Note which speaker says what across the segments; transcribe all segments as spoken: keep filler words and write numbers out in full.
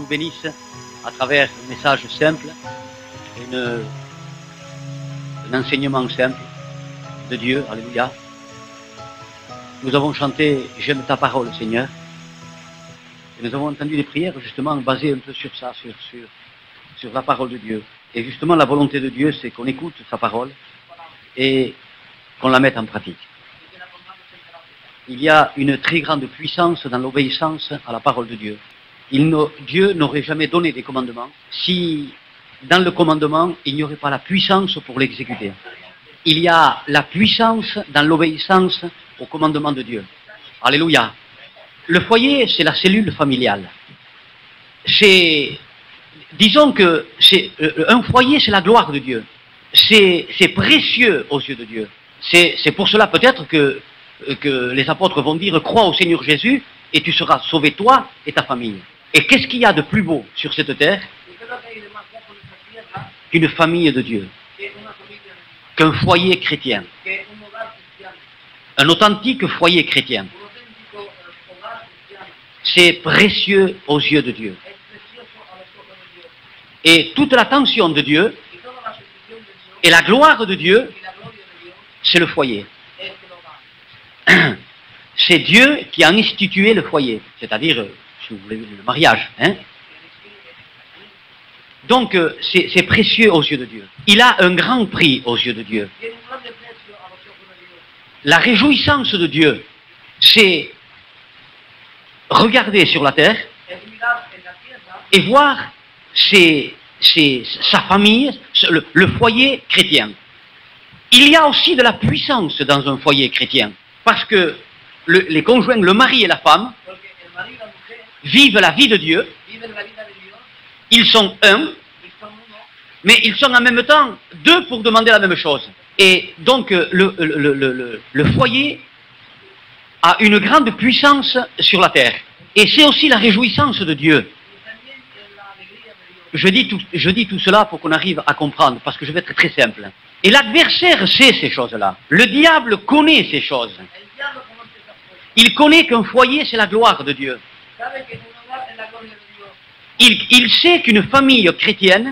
Speaker 1: nous bénisse à travers un message simple, une, un enseignement simple de Dieu. Alléluia. Nous avons chanté « J'aime ta parole, Seigneur ». Et nous avons entendu des prières justement basées un peu sur ça, sur, sur, sur la parole de Dieu. Et justement, la volonté de Dieu, c'est qu'on écoute sa parole et qu'on la mette en pratique. Il y a une très grande puissance dans l'obéissance à la parole de Dieu. Il ne, Dieu n'aurait jamais donné des commandements si, dans le commandement, il n'y aurait pas la puissance pour l'exécuter. Il y a la puissance dans l'obéissance au commandement de Dieu. Alléluia. Le foyer, c'est la cellule familiale. C'est, disons que c'est, euh, un foyer, c'est la gloire de Dieu. C'est, c'est précieux aux yeux de Dieu. C'est, c'est pour cela peut-être que, que les apôtres vont dire « Crois au Seigneur Jésus et tu seras sauvé toi et ta famille ». Et qu'est-ce qu'il y a de plus beau sur cette terre qu'une famille de Dieu, qu'un foyer chrétien, un authentique foyer chrétien. C'est précieux aux yeux de Dieu. Et toute l'attention de Dieu et la gloire de Dieu, c'est le foyer. C'est Dieu qui a institué le foyer, c'est-à-dire, si vous voulez, le mariage. Hein? Donc, c'est, c'est précieux aux yeux de Dieu. Il a un grand prix aux yeux de Dieu. La réjouissance de Dieu, c'est regarder sur la terre et voir ses, ses, sa famille, le, le foyer chrétien. Il y a aussi de la puissance dans un foyer chrétien, parce que le, les conjoints, le mari et la femme, vivent la vie de Dieu, ils sont un, mais ils sont en même temps deux pour demander la même chose. Et donc le, le, le, le, le foyer a une grande puissance sur la terre. Et c'est aussi la réjouissance de Dieu. Je dis, tout, je dis tout cela pour qu'on arrive à comprendre, parce que je vais être très simple. Et l'adversaire sait ces choses-là. Le diable connaît ces choses. Il connaît qu'un foyer, c'est la gloire de Dieu. Il, il sait qu'une famille chrétienne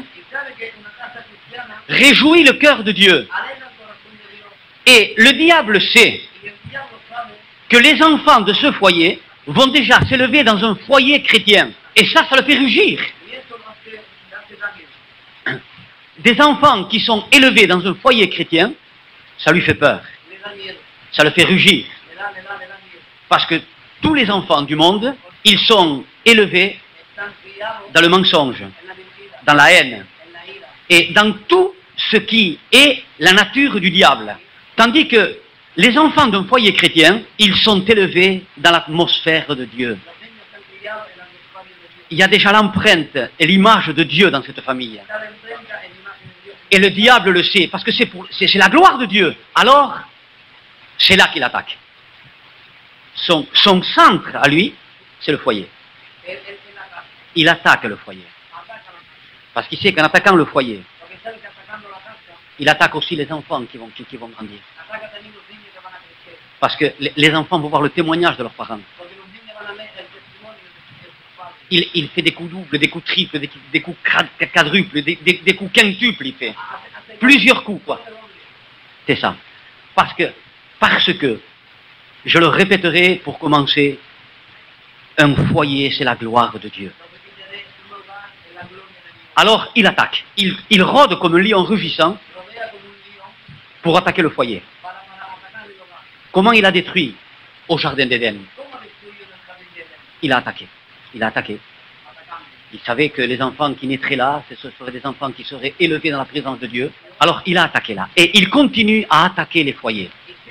Speaker 1: réjouit le cœur de Dieu. Et le diable sait que les enfants de ce foyer vont déjà s'élever dans un foyer chrétien. Et ça, ça le fait rugir. Des enfants qui sont élevés dans un foyer chrétien, ça lui fait peur. Ça le fait rugir. Parce que tous les enfants du monde, ils sont élevés dans le mensonge, dans la haine, et dans tout ce qui est la nature du diable. Tandis que les enfants d'un foyer chrétien, ils sont élevés dans l'atmosphère de Dieu. Il y a déjà l'empreinte et l'image de Dieu dans cette famille. Et le diable le sait, parce que c'est, pour, c'est, c'est la gloire de Dieu. Alors, c'est là qu'il attaque. Son, son centre à lui, c'est le foyer. Il attaque le foyer. Parce qu'il sait qu'en attaquant le foyer, il attaque aussi les enfants qui vont, qui, qui vont grandir. Parce que les, les enfants vont voir le témoignage de leurs parents. Il, il fait des coups doubles, des coups triples, des, des coups quadruples, des, des, des coups quintuples, il fait. Plusieurs coups, quoi. C'est ça. Parce que, parce que, je le répéterai pour commencer, un foyer, c'est la gloire de Dieu. Alors, il attaque. Il, il rôde comme un lion rugissant pour attaquer le foyer. Comment il a détruit au jardin d'Éden? Il a attaqué. Il a attaqué. Il savait que les enfants qui naîtraient là, ce seraient des enfants qui seraient élevés dans la présence de Dieu. Alors, il a attaqué là. Et il continue à attaquer les foyers.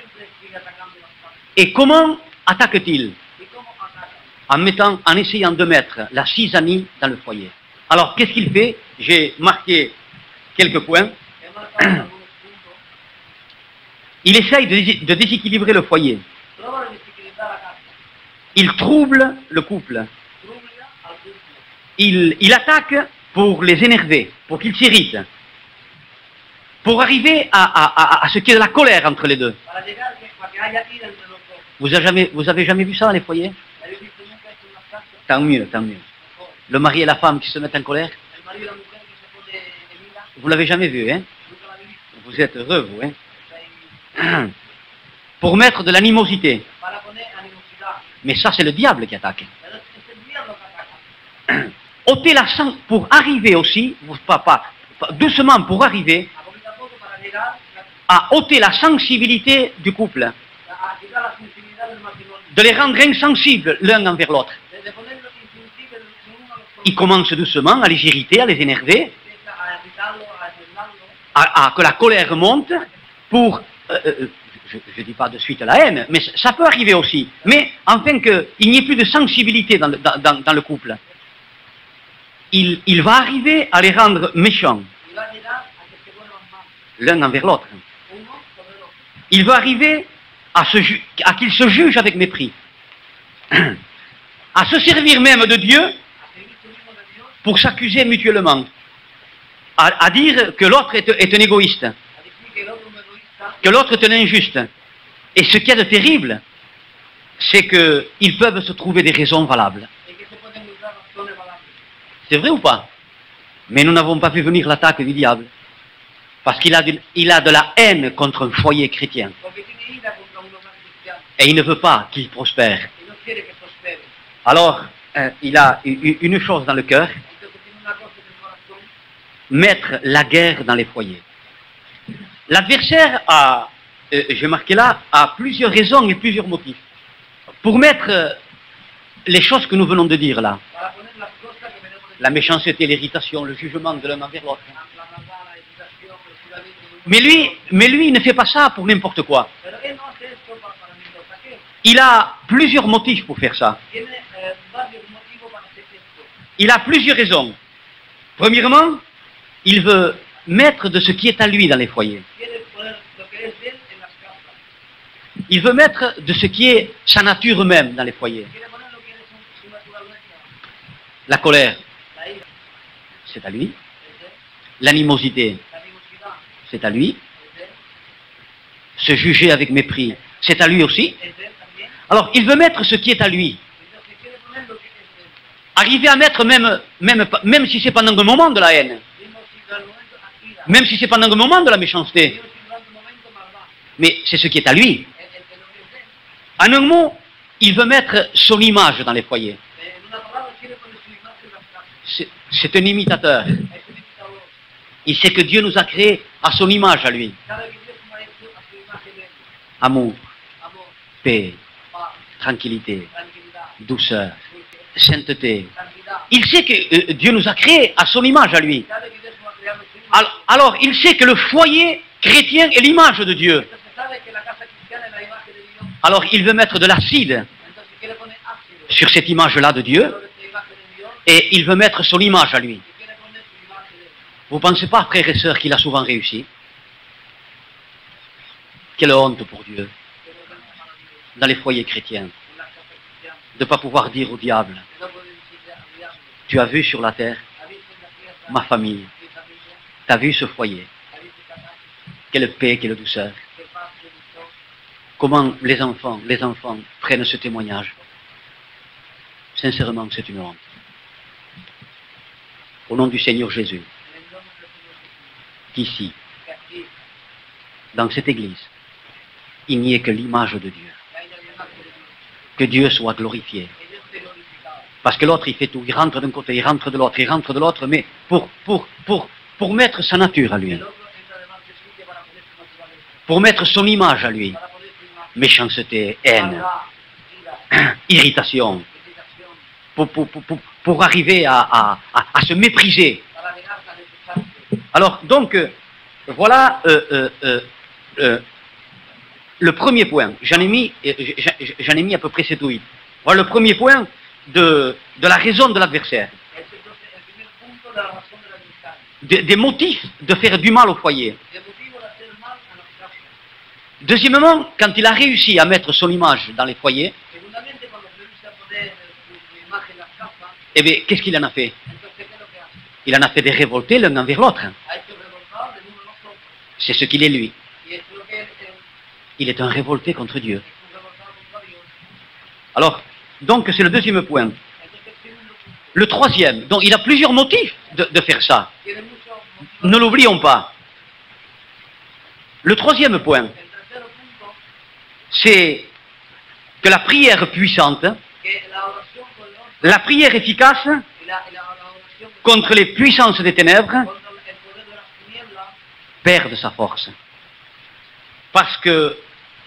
Speaker 1: Et comment attaque-t-il? En mettant, en essayant de mettre la zizanie dans le foyer. Alors, qu'est-ce qu'il fait? J'ai marqué quelques points. Il essaye de, de déséquilibrer le foyer. Il trouble le couple. Il, il attaque pour les énerver, pour qu'ils s'irritent. Pour arriver à, à, à, à ce qu'il y ait de la colère entre les deux. Vous avez jamais, vous avez jamais vu ça dans les foyers? Tant mieux, tant mieux. Le mari et la femme qui se mettent en colère.
Speaker 2: el marido y la mujer que se pone en ira,
Speaker 1: Vous l'avez jamais vu, hein?
Speaker 2: nunca la habéis visto.
Speaker 1: Vous êtes heureux, vous, hein?
Speaker 2: Estáis
Speaker 1: Pour mettre de l'animosité.
Speaker 2: para poner animosidad.
Speaker 1: Mais ça, c'est le diable qui attaque.
Speaker 2: Pero es es el diablo que ataca.
Speaker 1: ôter la sang pour arriver aussi, pas, pas, pas- doucement pour arriver
Speaker 2: A poquito a poco para llegar
Speaker 1: à ôter la sensibilité du couple,
Speaker 2: a, a quitar la sensibilidad del matrimonio.
Speaker 1: de les rendre insensibles l'un envers l'autre.
Speaker 2: De, de ponerlos insensibles los unos a los otros.
Speaker 1: Il commence doucement à les irriter, à les énerver,
Speaker 2: Empieza a irritarlo, a enfermarlo,
Speaker 1: à, à que la colère monte pour, euh, euh, je ne dis pas de suite la haine, mais ça peut arriver aussi, mais afin qu'il n'y ait plus de sensibilité dans le, dans, dans- dans le couple. Il, il va arriver à les rendre méchants
Speaker 2: y va a llegar a que se vuelvan mal,
Speaker 1: l'un envers l'autre.
Speaker 2: uno sobre el otro.
Speaker 1: Il va arriver à, se ju- à qu'ils se jugent avec mépris, à se servir même de Dieu
Speaker 2: A servirse mismo de Dios,
Speaker 1: pour s'accuser mutuellement, à, à dire que l'autre est, est un égoïste,
Speaker 2: a decir que el otro es un egoísta,
Speaker 1: que l'autre est un injuste. Et ce qu'il y a de terrible, c'est qu'ils peuvent se trouver des raisons valables.
Speaker 2: y que se pueden usar razones valables.
Speaker 1: C'est vrai ou pas? Mais nous n'avons pas vu venir l'attaque du diable. Parce qu'il a, de- il a de la haine contre un foyer chrétien.
Speaker 2: Porque tiene ira contra un hogar cristiano
Speaker 1: Et il ne veut pas qu'il prospère.
Speaker 2: y no quiere que prospere.
Speaker 1: Alors, euh, il a u- u- une chose dans le cœur,
Speaker 2: Entonces tiene una cosa en el corazón,
Speaker 1: mettre la guerre dans les foyers. L'adversaire a, euh, j'ai marqué là, a plusieurs raisons et plusieurs motifs. Pour mettre euh, les choses que nous venons de dire là,
Speaker 2: para poner las cosas que venimos de
Speaker 1: la méchanceté, l'irritation, le jugement de l'un envers l'autre.
Speaker 2: la la maldad, la irritación, el juramento de uno.
Speaker 1: Mais lui, mais lui, il ne fait pas ça pour n'importe quoi.
Speaker 2: Pero él no hace esto para, para mí, ¿para qué?
Speaker 1: Il a plusieurs motifs pour faire ça.
Speaker 2: Tiene eh, varios motivos para hacer esto.
Speaker 1: Il a plusieurs raisons. Premièrement, il veut mettre de ce qui est à lui dans les foyers.
Speaker 2: Quiere poner lo que es de él en las casas.
Speaker 1: Il veut mettre de ce qui est sa nature même dans les foyers.
Speaker 2: Quiere poner lo que es su, su naturaleza,
Speaker 1: La colère,
Speaker 2: la ira,
Speaker 1: c'est à lui.
Speaker 2: es de él,
Speaker 1: L'animosité,
Speaker 2: la animosidad,
Speaker 1: c'est à lui.
Speaker 2: es de él,
Speaker 1: Se juger avec mépris, c'est à lui aussi.
Speaker 2: es de él también.
Speaker 1: Alors, il veut mettre ce qui est à lui.
Speaker 2: Entonces quiere poner lo que es de él.
Speaker 1: Arriver à mettre même, même, même si c'est pendant un moment de la haine,
Speaker 2: Mismo si da el momento a ira,
Speaker 1: même si c'est pendant un moment de la méchanceté,
Speaker 2: mismo si da el momento maldad,
Speaker 1: mais c'est ce qui est à lui.
Speaker 2: el, el que lo que es de él.
Speaker 1: En un mot, il veut mettre son image dans les foyers.
Speaker 2: Eh, En una palabra quiere poner su imagen en las casas.
Speaker 1: C'est c'est un imitateur.
Speaker 2: Es un imitador.
Speaker 1: Il sait que Dieu nous a créés à son image à lui.
Speaker 2: Sabe que Dios nos ha hecho a su imagen de él.
Speaker 1: Amour,
Speaker 2: Amor,
Speaker 1: paix,
Speaker 2: paz,
Speaker 1: tranquillité,
Speaker 2: tranquilidad,
Speaker 1: douceur,
Speaker 2: dulce,
Speaker 1: sainteté.
Speaker 2: santidad.
Speaker 1: Il sait que euh, Dieu nous a créés à son image à lui.
Speaker 2: Sabe que Dios nos ha creado en su imagen.
Speaker 1: Al- Alors, il sait que le foyer chrétien est l'image de Dieu.
Speaker 2: Entonces sabe que la casa cristiana es la imagen de Dios.
Speaker 1: Alors, il veut mettre de l'acide
Speaker 2: Entonces quiere poner ácido
Speaker 1: sur cette image-là de Dieu
Speaker 2: sobre esta imagen de Dios
Speaker 1: et il veut mettre son image à lui.
Speaker 2: y quiere poner su imagen de él.
Speaker 1: Vous ne pensez pas, frères et sœurs, qu'il a souvent réussi? Quelle honte pour Dieu,
Speaker 2: Pero es algo maravilloso
Speaker 1: dans les foyers chrétiens,
Speaker 2: en la casa cristiana.
Speaker 1: de ne pas pouvoir dire au diable,
Speaker 2: Que no puede decirle al diablo,
Speaker 1: tu as vu sur la terre
Speaker 2: ha visto en la tierra
Speaker 1: ma famille,
Speaker 2: mi familia,
Speaker 1: tu as vu ce foyer,
Speaker 2: ha visto esta casa,
Speaker 1: quelle paix, quelle douceur.
Speaker 2: qué paz, qué dulzor.
Speaker 1: Comment les enfants, les enfants prennent ce témoignage. Sincèrement, c'est une honte. Au nom du Seigneur Jésus,
Speaker 2: En el nombre del Señor Jesús,
Speaker 1: qu'ici,
Speaker 2: que aquí
Speaker 1: dans cette église, il n'y ait que l'image de Dieu.
Speaker 2: que haya la imagen de Dios,
Speaker 1: Que Dieu soit glorifié.
Speaker 2: que Dios esté glorificado.
Speaker 1: Parce que l'autre, il fait tout. Il rentre d'un côté, il rentre de l'autre, il rentre de l'autre, mais pour, pour, pour, pour mettre sa nature à lui,
Speaker 2: El otro entra delante suya para poner su naturaleza,
Speaker 1: pour mettre son image à lui.
Speaker 2: para poner su imagen.
Speaker 1: Méchanceté, haine,
Speaker 2: Maldad, ira,
Speaker 1: irritation,
Speaker 2: irritación,
Speaker 1: pour, pour, pour, pour, pour arriver à, à, à, à se mépriser.
Speaker 2: para llegar a desecharse.
Speaker 1: Alors, donc, euh, voilà euh, euh, euh, euh, le premier point. J'en ai mis, euh, j'en j'en ai mis à peu près sept ou huit. Voilà le premier point de, de la raison de l'adversaire,
Speaker 2: Es entonces el primer punto de la razón del adversario.
Speaker 1: des, des motifs de faire du mal au foyer.
Speaker 2: El motivo de hacer mal a las casas.
Speaker 1: Deuxièmement, quand il a réussi à mettre son image dans les foyers,
Speaker 2: Segundamente, cuando se usa poner su, su imagen en las casas,
Speaker 1: eh bien, qu'est-ce qu'il en a fait?
Speaker 2: entonces, ¿qué es lo que hace?
Speaker 1: Il en a fait des révoltés l'un envers l'autre.
Speaker 2: Ha hecho revoltar del uno a los otros.
Speaker 1: C'est ce qu'il est lui.
Speaker 2: Y es lo que es, es
Speaker 1: Il est un révolté contre Dieu.
Speaker 2: un revoltado contra Dios.
Speaker 1: Alors, donc, c'est le deuxième point.
Speaker 2: Entonces, el segundo punto.
Speaker 1: Le troisième, donc il a plusieurs motifs de, de faire ça.
Speaker 2: tiene muchos motivos.
Speaker 1: Ne l'oublions pas. Le troisième point,
Speaker 2: El tercer punto,
Speaker 1: c'est que la prière puissante,
Speaker 2: que la oración con los,
Speaker 1: la prière efficace
Speaker 2: y la, y la, la oración
Speaker 1: contre les puissances des ténèbres
Speaker 2: contra el poder de las tinieblas
Speaker 1: perd sa force. Parce que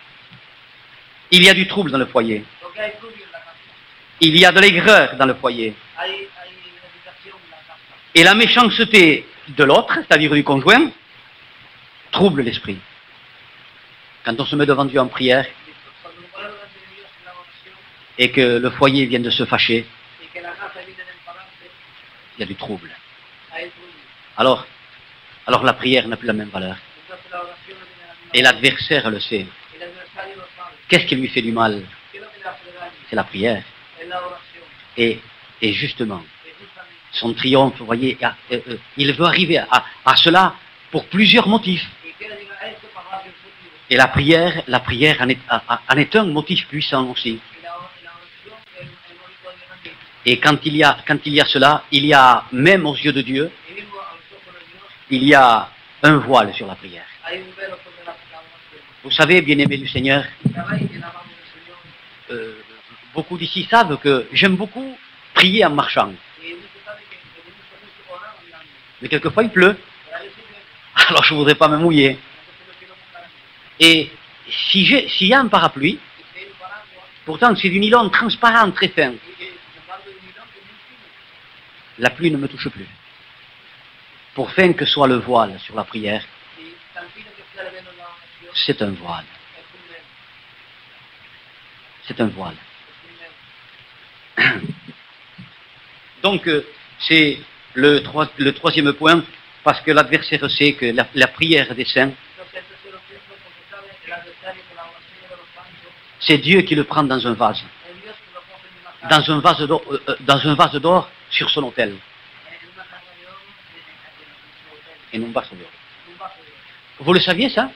Speaker 1: il y a du trouble dans le foyer.
Speaker 2: porque hay rubio en la casa,
Speaker 1: Il y a de l'aigreur dans le foyer.
Speaker 2: hay, hay irritación en la casa.
Speaker 1: Et la méchanceté de l'autre, c'est-à-dire du conjoint, trouble l'esprit. Quand on se met devant Dieu en prière
Speaker 2: Cuando nos ponemos delante de Dios en la oración
Speaker 1: et que le foyer vient de se fâcher,
Speaker 2: y que la casa viene de enfadarse,
Speaker 1: il y a du trouble.
Speaker 2: hay rubio.
Speaker 1: Alors, alors la prière n'a plus la même valeur.
Speaker 2: Entonces la oración no tiene la misma.
Speaker 1: Et l'adversaire le sait.
Speaker 2: El adversario lo sabe.
Speaker 1: Qu'est-ce qui lui fait du mal?
Speaker 2: ¿Qué es lo que le hace daño?
Speaker 1: C'est la prière.
Speaker 2: Es la oración.
Speaker 1: Et, et justement,
Speaker 2: Es justamente.
Speaker 1: son triomphe, vous voyez, ah, euh, euh, il veut arriver à, à cela pour plusieurs motifs.
Speaker 2: Y quiere llegar a esto por varios motivos.
Speaker 1: Et la prière, la prière en est, en est un motif puissant aussi.
Speaker 2: Y la, la oración es el motivo de grande.
Speaker 1: Et quand il y a, quand il y a cela, il y a, même aux yeux de Dieu,
Speaker 2: Y mismo a los ojos de Dios
Speaker 1: il y a un voile sur la prière.
Speaker 2: hay un velo sobre la, la oración.
Speaker 1: Vous savez, bien-aimés du Seigneur,
Speaker 2: Sabéis que la mano del Señor,
Speaker 1: euh, beaucoup d'ici savent que j'aime beaucoup prier en marchant.
Speaker 2: y muchos saben que, que me gusta mucho orar andando.
Speaker 1: Mais quelquefois il pleut,
Speaker 2: Pero a veces me,
Speaker 1: alors je ne voudrais pas me mouiller.
Speaker 2: entonces no quiero mojar a mí.
Speaker 1: Et si j'ai, s'il y a un parapluie,
Speaker 2: Y si hay un paraguas,
Speaker 1: pourtant c'est du nylon transparent, très fin,
Speaker 2: y que sin embargo el nylon que es muy fino,
Speaker 1: la pluie ne me touche plus. Pour fin que soit le voile sur la prière,
Speaker 2: y tan fino que sea el velo en la oración,
Speaker 1: c'est un voile.
Speaker 2: es un velo,
Speaker 1: C'est un voile.
Speaker 2: es un velo.
Speaker 1: Donc, euh, c'est le, troi- le troisième point, parce que l'adversaire sait que la, la prière des saints,
Speaker 2: Entonces el tercero punto, porque sabe el adversario que la oración de los santos
Speaker 1: c'est Dieu qui le prend dans un vase,
Speaker 2: es Dios que lo pone en una caja,
Speaker 1: dans un vase d'or, euh, euh, dans un vase d'or sur son autel,
Speaker 2: en una caja de oro, en un hotel,
Speaker 1: et non vase d'or.
Speaker 2: un vaso de oro.
Speaker 1: Vous le saviez ça?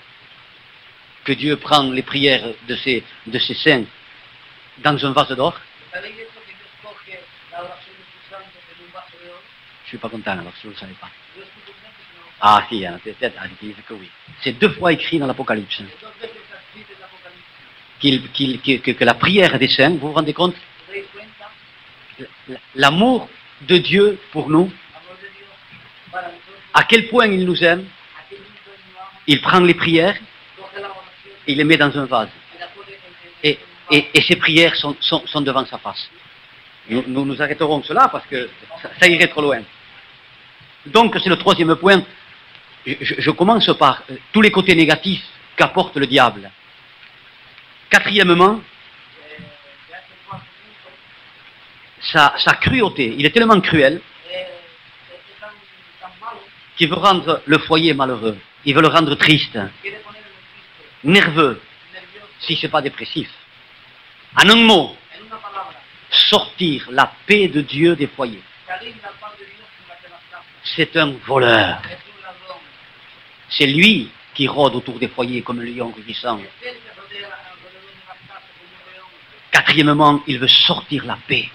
Speaker 1: Que Dieu prend les prières de ses, de ses saints dans un vase d'or?
Speaker 2: ¿Sabéis esto que Dios coge la oración de sus santos en un vaso de oro?
Speaker 1: Je suis pas content alors si vous ne le savez pas.
Speaker 2: Yo estoy contento que no lo
Speaker 1: Ah si, hein, peut-être, ah, ils disent que oui. C'est deux fois écrit dans l'Apocalypse
Speaker 2: sabe. Dos veces está escrito en Apocalipsis.
Speaker 1: qu'il- qu'il- qu'il- que, que la prière des saints, vous vous rendez compte?
Speaker 2: ¿Os dais cuenta?
Speaker 1: L'amour de Dieu pour nous,
Speaker 2: Amor de Dios para nosotros,
Speaker 1: à quel point il nous aime,
Speaker 2: a qué mucho Él nos ama,
Speaker 1: il prend les prières
Speaker 2: coge la oración
Speaker 1: et il les met dans un vase.
Speaker 2: y la pone en, en,
Speaker 1: Et,
Speaker 2: en un
Speaker 1: et, et ces prières sont, sont, sont devant sa face. Nous, nous nous arrêterons de cela parce que ça, ça irait trop loin. Donc c'est le troisième point. Je, je- je commence par euh, tous les côtés négatifs qu'apporte le diable. Quatrièmement,
Speaker 2: Eh, ya hace cuatro puntos,
Speaker 1: sa, sa cruauté. Il est tellement cruel
Speaker 2: eh, es tan, tan malo,
Speaker 1: qu'il veut rendre le foyer malheureux. Il veut le rendre triste,
Speaker 2: quiere ponerlo triste,
Speaker 1: nerveux,
Speaker 2: nervioso,
Speaker 1: si ce n'est pas dépressif. En un mot,
Speaker 2: en una palabra,
Speaker 1: sortir la paix de Dieu des foyers.
Speaker 2: salir la paz de Dios en la que las casas.
Speaker 1: C'est un voleur.
Speaker 2: Es un ladrón,
Speaker 1: C'est lui qui rôde autour des foyers comme un lion rugissant.
Speaker 2: es él que rodea alrededor de las casas como un león.
Speaker 1: Quatrièmement, il veut sortir la paix.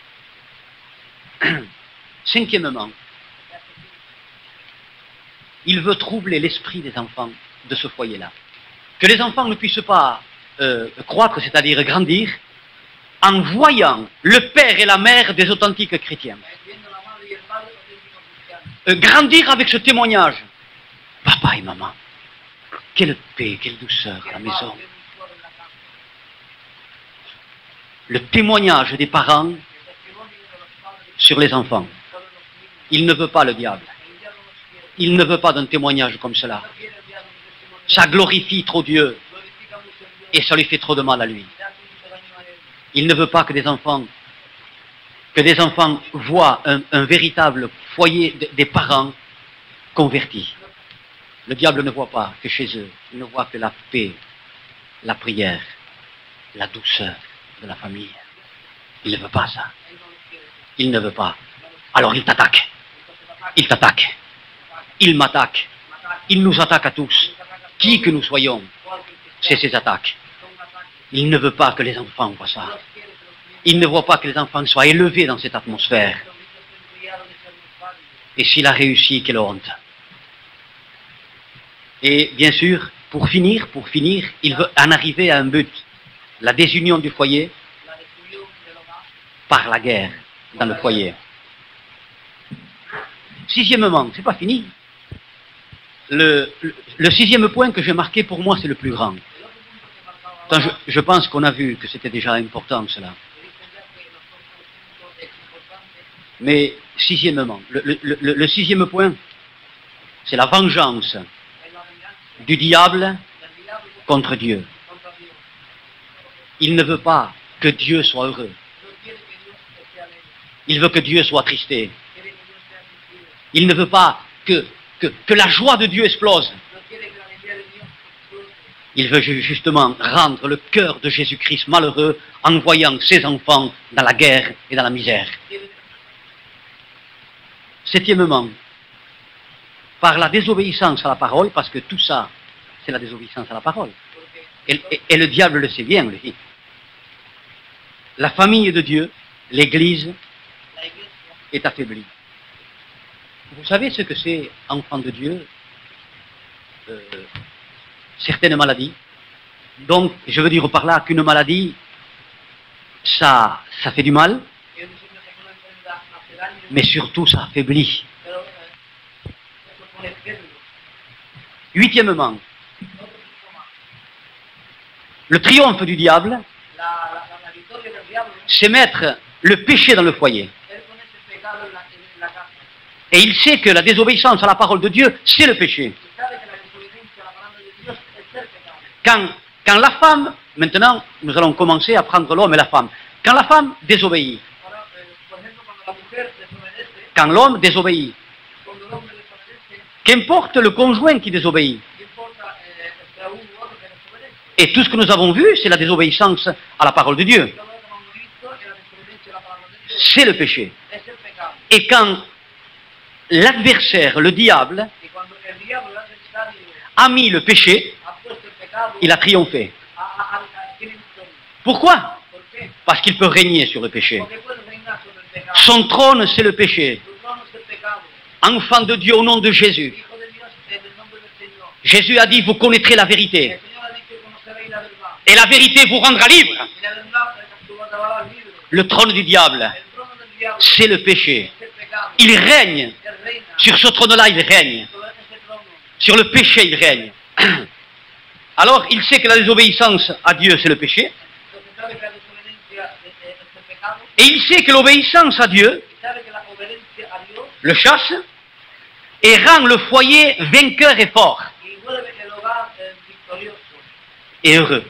Speaker 1: Cinquièmement, il veut troubler l'esprit des enfants de ce foyer-là. Que les enfants ne puissent pas euh, croître, c'est-à-dire grandir, en voyant le père et la mère des authentiques chrétiens.
Speaker 2: Eh, viendo la madre y el padre auténticos cristianos.
Speaker 1: Euh, grandir avec ce témoignage. Papa et maman, quelle paix, quelle douceur à la
Speaker 2: Qué
Speaker 1: maison.
Speaker 2: paz, qué dulzor en la casa.
Speaker 1: Le témoignage des parents
Speaker 2: El testimonio de los padres
Speaker 1: sur les enfants.
Speaker 2: sobre los niños.
Speaker 1: Il ne veut pas le diable.
Speaker 2: El diablo nos quiere.
Speaker 1: Il ne veut pas d'un témoignage comme cela.
Speaker 2: No quiere el diablo un testimonio.
Speaker 1: Ça glorifie trop Dieu
Speaker 2: Glorifica mucho a Dios.
Speaker 1: et ça lui fait trop de mal à lui.
Speaker 2: Y hace mucho daño a él.
Speaker 1: Il ne veut pas que des enfants, que des enfants voient un, un véritable foyer de- des parents convertis. Le diable ne voit pas que chez eux, il ne voit que la paix, la prière, la douceur de la famille. Il ne veut pas ça.
Speaker 2: Él no los quiere.
Speaker 1: Il ne veut pas.
Speaker 2: No los quiere.
Speaker 1: Alors il t'attaque.
Speaker 2: Entonces ataca,
Speaker 1: Il t'attaque.
Speaker 2: ataca,
Speaker 1: Il m'attaque.
Speaker 2: ataca.
Speaker 1: Il nous attaque à tous.
Speaker 2: Nos ataca a
Speaker 1: Qui
Speaker 2: todos.
Speaker 1: que nous soyons,
Speaker 2: Cualquier que
Speaker 1: c'est
Speaker 2: sea,
Speaker 1: ces attaques.
Speaker 2: son ataques.
Speaker 1: Il ne veut pas que les enfants voient
Speaker 2: Dios
Speaker 1: ça.
Speaker 2: quiere que los niños
Speaker 1: il ne voit pas que les enfants soient élevés dans cette atmosphère. Et s'il a réussi, quelle honte. Et bien sûr, pour finir, pour finir, il veut en arriver à un but. La désunion du foyer par la guerre dans le foyer. Sixièmement, c'est pas fini. Le, le, le sixième point que j'ai marqué pour moi, c'est le plus grand. Attends, je, je pense qu'on a vu que c'était déjà important cela. Mais sixièmement, le, le, le, le sixième point, c'est la vengeance du diable contre Dieu. Il ne veut pas que Dieu soit heureux. Il veut que Dieu soit attristé. Il ne veut pas que, que, que la joie de Dieu explose. Il veut justement rendre le cœur de Jésus-Christ malheureux en voyant ses enfants dans la guerre et dans la misère. Septièmement, par la désobéissance à la parole, parce que tout ça, c'est la désobéissance à la parole. Et, et, et le diable le sait bien, lui. La famille de Dieu, l'Église, est affaiblie. Vous savez ce que c'est, enfant de Dieu, euh, certaines maladies. Donc, je veux dire par là qu'une maladie, ça, ça fait du mal, mais surtout ça affaiblit. Huitièmement, le triomphe du diable, c'est mettre le péché dans le foyer. Et il sait que la désobéissance à la parole de Dieu, c'est le péché. Quand, quand la femme, maintenant, nous allons commencer à prendre l'homme et la femme. Quand la femme désobéit, quand l'homme désobéit, qu'importe le conjoint qui désobéit. Et tout ce que nous avons vu, c'est la désobéissance à la parole de Dieu. C'est le péché. Et quand l'adversaire, le diable, a mis le péché, il a triomphé. Pourquoi? Parce qu'il peut régner sur le péché. Son trône, c'est le péché. Enfant de Dieu au nom de Jésus. Jésus a dit, vous connaîtrez la vérité. Et la vérité vous rendra libre. Le trône du diable, c'est le péché. Il règne. Sur ce trône-là, il règne. Sur le péché, il règne. Alors, il sait que la désobéissance à Dieu, c'est le péché. Et il sait que l'obéissance à Dieu le chasse et rend le foyer vainqueur et fort. Et heureux.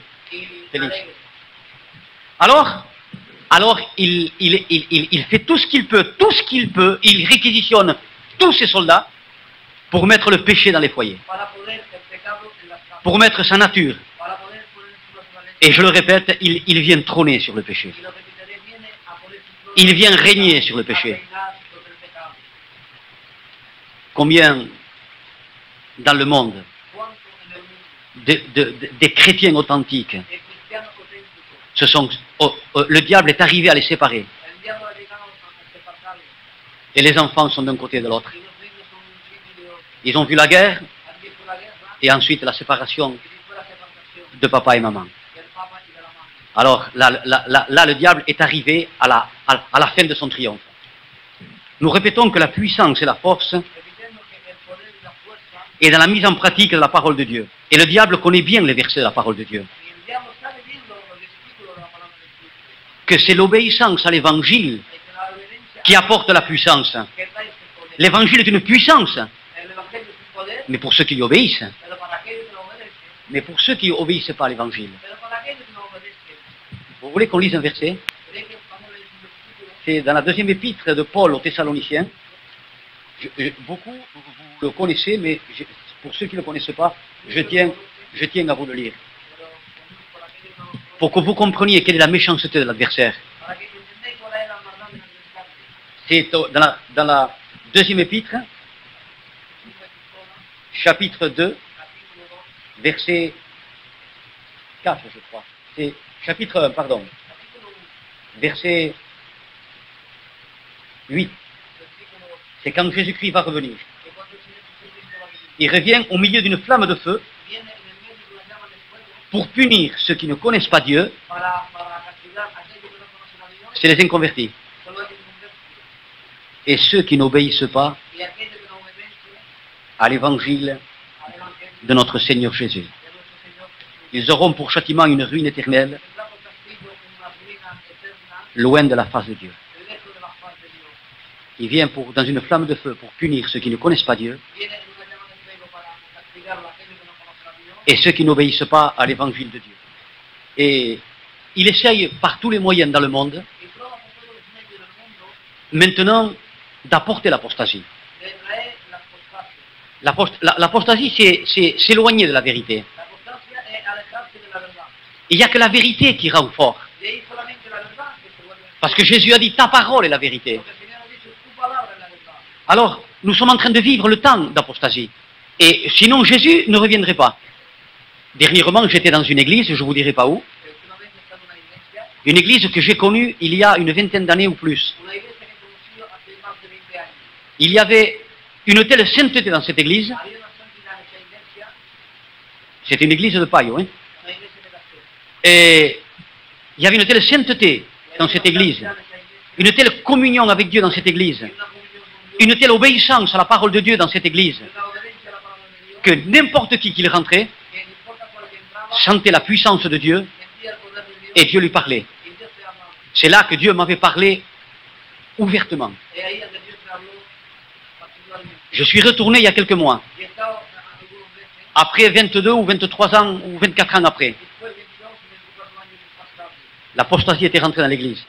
Speaker 1: Alors, alors il, il, il, il, il fait tout ce qu'il peut, tout ce qu'il peut, il réquisitionne tous ses soldats pour mettre le péché dans les foyers, pour mettre sa nature. Et je le répète, il, il vient trôner sur le péché. Il vient régner sur le péché. Combien dans le monde de, de, de, des chrétiens authentiques ce sont, oh, oh, le diable est arrivé à les séparer. Et les enfants sont d'un côté et de l'autre. Ils ont vu la guerre et ensuite la séparation de papa et maman. Alors là, là, là, là le diable est arrivé à la, à, à la fin de son triomphe. Nous répétons que la puissance et la force est dans la mise en pratique de la parole de Dieu. Et le diable connaît bien les versets de la parole de Dieu. Que c'est l'obéissance à l'évangile qui apporte la puissance. L'évangile est une puissance, mais pour ceux qui lui obéissent. Mais pour ceux qui n'obéissent pas à l'évangile. Vous voulez qu'on lise un verset? C'est dans la deuxième épître de Paul aux Thessaloniciens. Je, je, beaucoup, vous le connaissez, mais je, pour ceux qui ne le connaissent pas, je tiens, je tiens à vous le lire. Pour que vous compreniez quelle est la méchanceté de l'adversaire. C'est dans la, dans la deuxième épître, chapitre deux, verset quatre, je crois. C'est chapitre un, pardon. verset huit.
Speaker 2: versículo ocho.
Speaker 1: C'est quand Jésus-Christ va revenir.
Speaker 2: Que cuando el Señor Jesucristo va a venir,
Speaker 1: Il revient au milieu d'une flamme de feu
Speaker 2: viene en el medio de una llama de fuego
Speaker 1: pour punir ceux qui ne connaissent pas Dieu,
Speaker 2: para, para castigar a aquellos que no conocen a Dios,
Speaker 1: c'est les inconvertis.
Speaker 2: solo hay que convertir.
Speaker 1: Et ceux qui n'obéissent pas
Speaker 2: Y aquellos que no obedecen
Speaker 1: à l'évangile
Speaker 2: al Evangelio
Speaker 1: de notre Seigneur Jésus.
Speaker 2: de nuestro Señor Jesús.
Speaker 1: Ils auront pour châtiment une ruine éternelle,
Speaker 2: Tendrá por castigo una ruina eterna
Speaker 1: loin de la face de Dieu.
Speaker 2: lejos de la faz de Dios.
Speaker 1: Il vient pour, dans une flamme de feu pour punir ceux qui ne connaissent pas Dieu
Speaker 2: Viene en una llama de fuego para castigar a aquellos que no conocen a Dios
Speaker 1: et ceux qui n'obéissent pas à l'évangile de Dieu. Et il essaye par tous les moyens dans le monde,
Speaker 2: y prueba por todos los medios del mundo
Speaker 1: maintenant, d'apporter l'apostasie.
Speaker 2: de traer la apostasia.
Speaker 1: L'apost- la- L'apostasie, c'est- c'est s'éloigner de la vérité.
Speaker 2: La apostasia es alejarse de la verdad.
Speaker 1: Il n'y a que la vérité qui rend fort.
Speaker 2: De ahí solamente la verdad que se vuelve.
Speaker 1: Parce que Jésus a dit, ta parole est la vérité.
Speaker 2: Porque el Señor ha dicho, tu palabra es la verdad.
Speaker 1: Alors, nous sommes en train de vivre le temps d'apostasie. Et sinon, Jésus ne reviendrait pas. Dernièrement, j'étais dans une église, je ne vous dirai pas où,
Speaker 2: Que últimamente está en una iglesia,
Speaker 1: une église que j'ai connue il y a une vingtaine d'années ou plus.
Speaker 2: una iglesia que he conocido hace más de veinte años.
Speaker 1: Il y avait une telle sainteté dans cette église,
Speaker 2: Había una santidad en esa iglesia,
Speaker 1: c'était une église de paille, hein,
Speaker 2: una iglesia de la fe.
Speaker 1: et il y avait une telle sainteté dans cette église, une telle communion avec Dieu dans cette église,
Speaker 2: Una comunión con Dios,
Speaker 1: une telle obéissance à la parole de Dieu dans cette église,
Speaker 2: una obediencia a la palabra de Dios,
Speaker 1: que n'importe qui qui y rentrait
Speaker 2: que no importa cuál que entraba,
Speaker 1: sentait la puissance de Dieu
Speaker 2: sentía el poder de Dios
Speaker 1: et Dieu lui parlait.
Speaker 2: y Dios te amaba.
Speaker 1: C'est là que Dieu m'avait parlé ouvertement.
Speaker 2: Y ahí es donde Dios me habló particularmente.
Speaker 1: Je suis retourné il y a quelques mois,
Speaker 2: Y he estado algunos meses,
Speaker 1: après vingt-deux ou vingt-trois ans ou vingt-quatre ans après.
Speaker 2: después de veintidós y veinticuatro años más tarde,
Speaker 1: L'apostasie était rentrée dans l'église.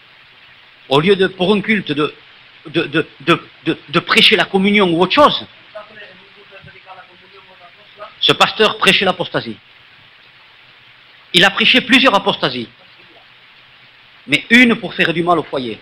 Speaker 1: Au lieu de, pour un culte, de, de, de, de, de, de prêcher la communion ou autre chose,
Speaker 2: entonces en un culto de predicar la comunión u otra cosa,
Speaker 1: ce pasteur prêchait l'apostasie. Il a prêché plusieurs apostasies, mais une pour faire du mal au foyer.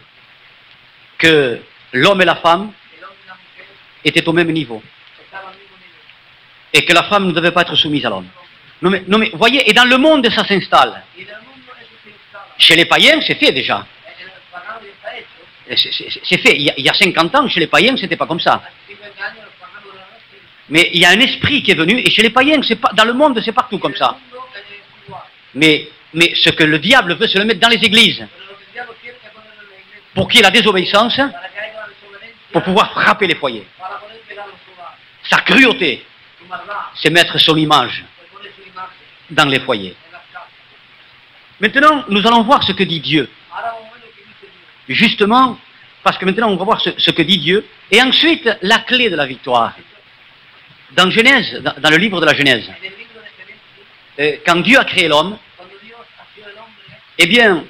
Speaker 1: Que l'homme et la femme
Speaker 2: el hombre y la mujer
Speaker 1: étaient au même niveau
Speaker 2: estaban al mismo nivel.
Speaker 1: et que la femme ne devait pas être soumise à l'homme. Non mais, non mais, voyez, et dans le monde, ça s'installe.
Speaker 2: Y en el mundo eso se instala.
Speaker 1: Chez les païens, c'est fait déjà.
Speaker 2: En el pagano ya está hecho.
Speaker 1: Et C'est c'est- c'est fait. Il y, a, il y a cinquante ans, chez les païens, c'était pas comme ça.
Speaker 2: Hace cincuenta años los paganos eran así.
Speaker 1: Mais il y a un esprit qui est venu, et chez les païens, c'est pas, dans le monde, c'est partout comme
Speaker 2: En
Speaker 1: ça.
Speaker 2: el mundo es igual.
Speaker 1: Mais, mais ce que le diable veut, c'est le mettre dans les églises,
Speaker 2: Pero lo que el diablo quiere es ponerlo en la iglesia
Speaker 1: pour qu'il y ait la désobéissance,
Speaker 2: para que haya la desobediencia,
Speaker 1: pour pouvoir frapper les foyers.
Speaker 2: para poder pegar los hogares.
Speaker 1: Sa cruauté,
Speaker 2: Su maldad,
Speaker 1: c'est mettre son image
Speaker 2: es poner su imagen
Speaker 1: dans les foyers.
Speaker 2: en las casas.
Speaker 1: Maintenant, nous allons voir ce que dit Dieu.
Speaker 2: Ahora vamos a ver lo que dice Dios.
Speaker 1: Justement, parce que maintenant, on va voir ce, ce que dit Dieu. Et ensuite, la clé de la victoire. Dans Genèse, dans, dans le livre de la Genèse,
Speaker 2: En el libro de Génesis,
Speaker 1: euh, quand Dieu a créé l'homme,
Speaker 2: cuando Dios hació el hombre,
Speaker 1: eh bien,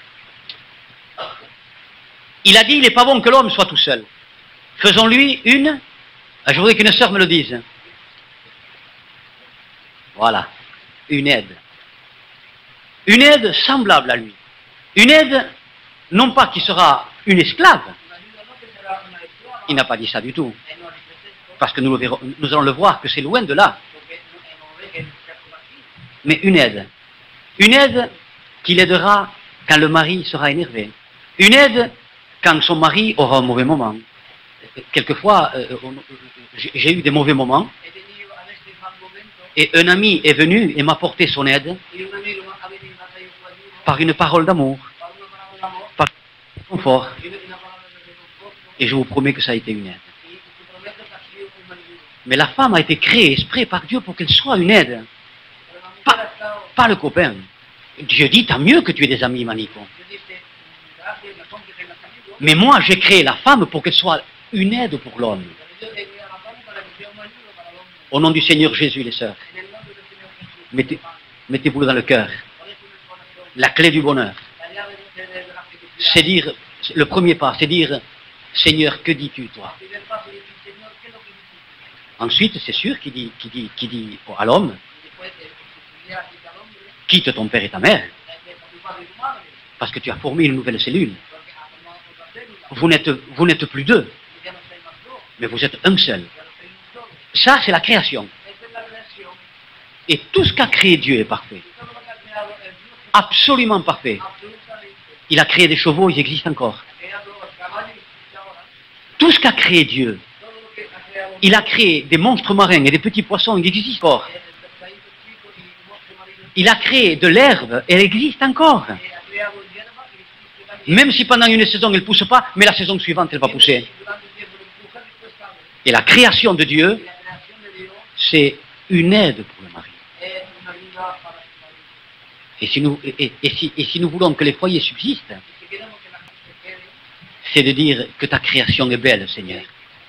Speaker 1: il a dit, il n'est pas bon que l'homme soit tout seul. Faisons-lui une... Ah, je voudrais qu'une sœur me le dise. Voilà, une aide. Une aide semblable à lui. Une aide, non pas qui sera une esclave,
Speaker 2: una ayuda no que será una esclava,
Speaker 1: il n'a pas dit ça du tout,
Speaker 2: él no ha dicho esto,
Speaker 1: parce que nous, le verrons- nous allons le voir que c'est loin de là,
Speaker 2: porque no, él no ve que es cierto así.
Speaker 1: mais une aide. Une aide qui l'aidera quand le mari sera énervé. Une aide quand son mari aura un mauvais moment. Quelquefois, euh, on- j'ai j'ai eu des mauvais moments,
Speaker 2: He tenido a veces mal momentos
Speaker 1: et un ami est venu et m'a porté son aide
Speaker 2: y un amigo ha venido y me ha traído su ayuda
Speaker 1: par une parole d'amour,
Speaker 2: para una palabra de amor
Speaker 1: par un confort,
Speaker 2: y una una palabra de reconforto
Speaker 1: et je vous promets que ça a été une aide.
Speaker 2: y te prometo que ha sido un ayuda.
Speaker 1: Mais la femme a été créée exprès par Dieu pour qu'elle soit une aide,
Speaker 2: Pero la mujer ha estado,
Speaker 1: pas le copain. Dieu dit, tant mieux que tu aies des amis, Manico.
Speaker 2: Dios dice, gracias, razón que tengas amigos,
Speaker 1: Mais moi, j'ai créé la femme pour qu'elle soit une aide pour l'homme.
Speaker 2: pero Dios he creado a la fama para que sea una ayuda para el hombre.
Speaker 1: Au nom du Seigneur Jésus, les sœurs,
Speaker 2: En el nombre del Señor Jesús,
Speaker 1: mettez,
Speaker 2: hermano,
Speaker 1: mettez-vous dans le cœur.
Speaker 2: por eso en el corazón,
Speaker 1: La clé du bonheur,
Speaker 2: la llave de, de, de la
Speaker 1: c'est
Speaker 2: felicidad.
Speaker 1: dire, le premier pas, c'est dire, Seigneur, que dis-tu, toi?
Speaker 2: El primer paso es decir, Señor, ¿qué es lo que dices?
Speaker 1: Ensuite, c'est sûr qu'il dit, qu'il dit, qu'il dit à l'homme,
Speaker 2: Y después de que al hombre,
Speaker 1: quitte ton père et ta mère,
Speaker 2: deja a tu padre y tu madre,
Speaker 1: parce que tu as formé une nouvelle cellule.
Speaker 2: porque ha formado otra célula,
Speaker 1: Vous n'êtes, vous n'êtes plus deux,
Speaker 2: y ya no soy más dos,
Speaker 1: mais vous êtes un seul.
Speaker 2: ya no soy un solo.
Speaker 1: Ça, c'est la création.
Speaker 2: Esa es la creación.
Speaker 1: Et tout ce qu'a créé Dieu est parfait.
Speaker 2: Y todo lo que ha creado es Dios,
Speaker 1: Absolument parfait.
Speaker 2: absolutamente.
Speaker 1: Il a créé des chevaux, ils existent encore.
Speaker 2: ha creado los caballos que existen ahora,
Speaker 1: Tout ce qu'a créé Dieu,
Speaker 2: todo lo que ha creado
Speaker 1: il a créé des monstres marins et des petits poissons, ils existent encore.
Speaker 2: eh, pescaditos chicos y monstruos marinos,
Speaker 1: Il a créé de l'herbe, elle existe encore.
Speaker 2: eh, ha creado hierba que existe también.
Speaker 1: Même si pendant une saison elle ne pousse pas, mais la saison suivante elle va pousser.
Speaker 2: Y durante el tiempo lo empuja, después sale.
Speaker 1: Et la création de Dieu,
Speaker 2: Y la creación de Dios
Speaker 1: c'est une aide pour le mari.
Speaker 2: es una ayuda para su marido.
Speaker 1: Et si nous, et, et- et si, et si nous voulons que les foyers subsistent,
Speaker 2: Y si queremos que la gente se quede,
Speaker 1: c'est de dire que ta création est belle, Seigneur.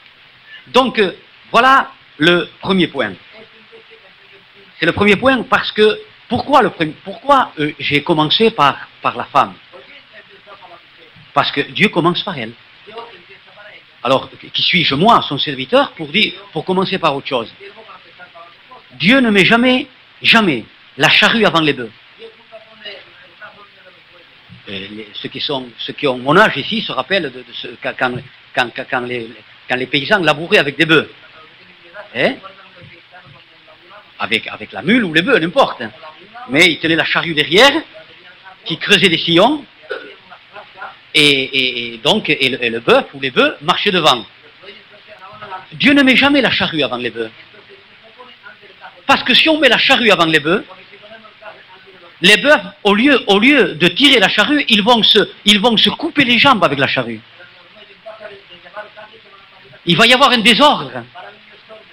Speaker 1: Donc, euh, voilà le premier point.
Speaker 2: este entonces es el primer punto.
Speaker 1: C'est le premier point parce que, pourquoi, le premier- pourquoi euh, j'ai commencé par, par la femme?
Speaker 2: ¿Por qué se empezó para la mujer?
Speaker 1: Parce que Dieu commence par elle.
Speaker 2: Dios empieza para ella.
Speaker 1: Alors, qui suis-je, moi, son serviteur, pour, dire, pour commencer par autre chose?
Speaker 2: Siervo para empezar para otra cosa.
Speaker 1: Dieu ne met jamais, jamais la charrue avant les bœufs.
Speaker 2: Dios nunca pone el carro antes de los bueyes.
Speaker 1: Euh, les- ceux, qui sont, ceux qui ont mon âge ici se rappellent de, de ce, quand, quand, quand, quand- quand les, quand les paysans labouraient avec des bœufs,
Speaker 2: Para los que tienen mi edad,
Speaker 1: ¿Eh?
Speaker 2: ¿se acuerdan de los cristianos cuando laburaban?
Speaker 1: avec, avec la mule ou les bœufs, n'importe.
Speaker 2: Con la mula,
Speaker 1: Mais ils tenaient la charrue derrière,
Speaker 2: la tenían al
Speaker 1: qui
Speaker 2: árbol,
Speaker 1: creusait des sillons,
Speaker 2: y hacían unas rascas,
Speaker 1: et, et- et donc et le, et le bœuf ou les bœufs marchaient devant.
Speaker 2: los bueyes entonces andaban adelante.
Speaker 1: Dieu ne met jamais la charrue avant les bœufs.
Speaker 2: Entonces Dios no pone antes el carro.
Speaker 1: Parce que si on met la charrue avant les bœufs,
Speaker 2: Porque si ponemos el carro antes de los
Speaker 1: les bœufs, au lieu, au lieu de tirer la charrue, ils vont, se, ils vont se couper les jambes avec la charrue.
Speaker 2: Pero los bueyes en paz de de llevar el carro y se van a partir aquí.
Speaker 1: Il va y avoir un désordre.
Speaker 2: Para mí no es sordo.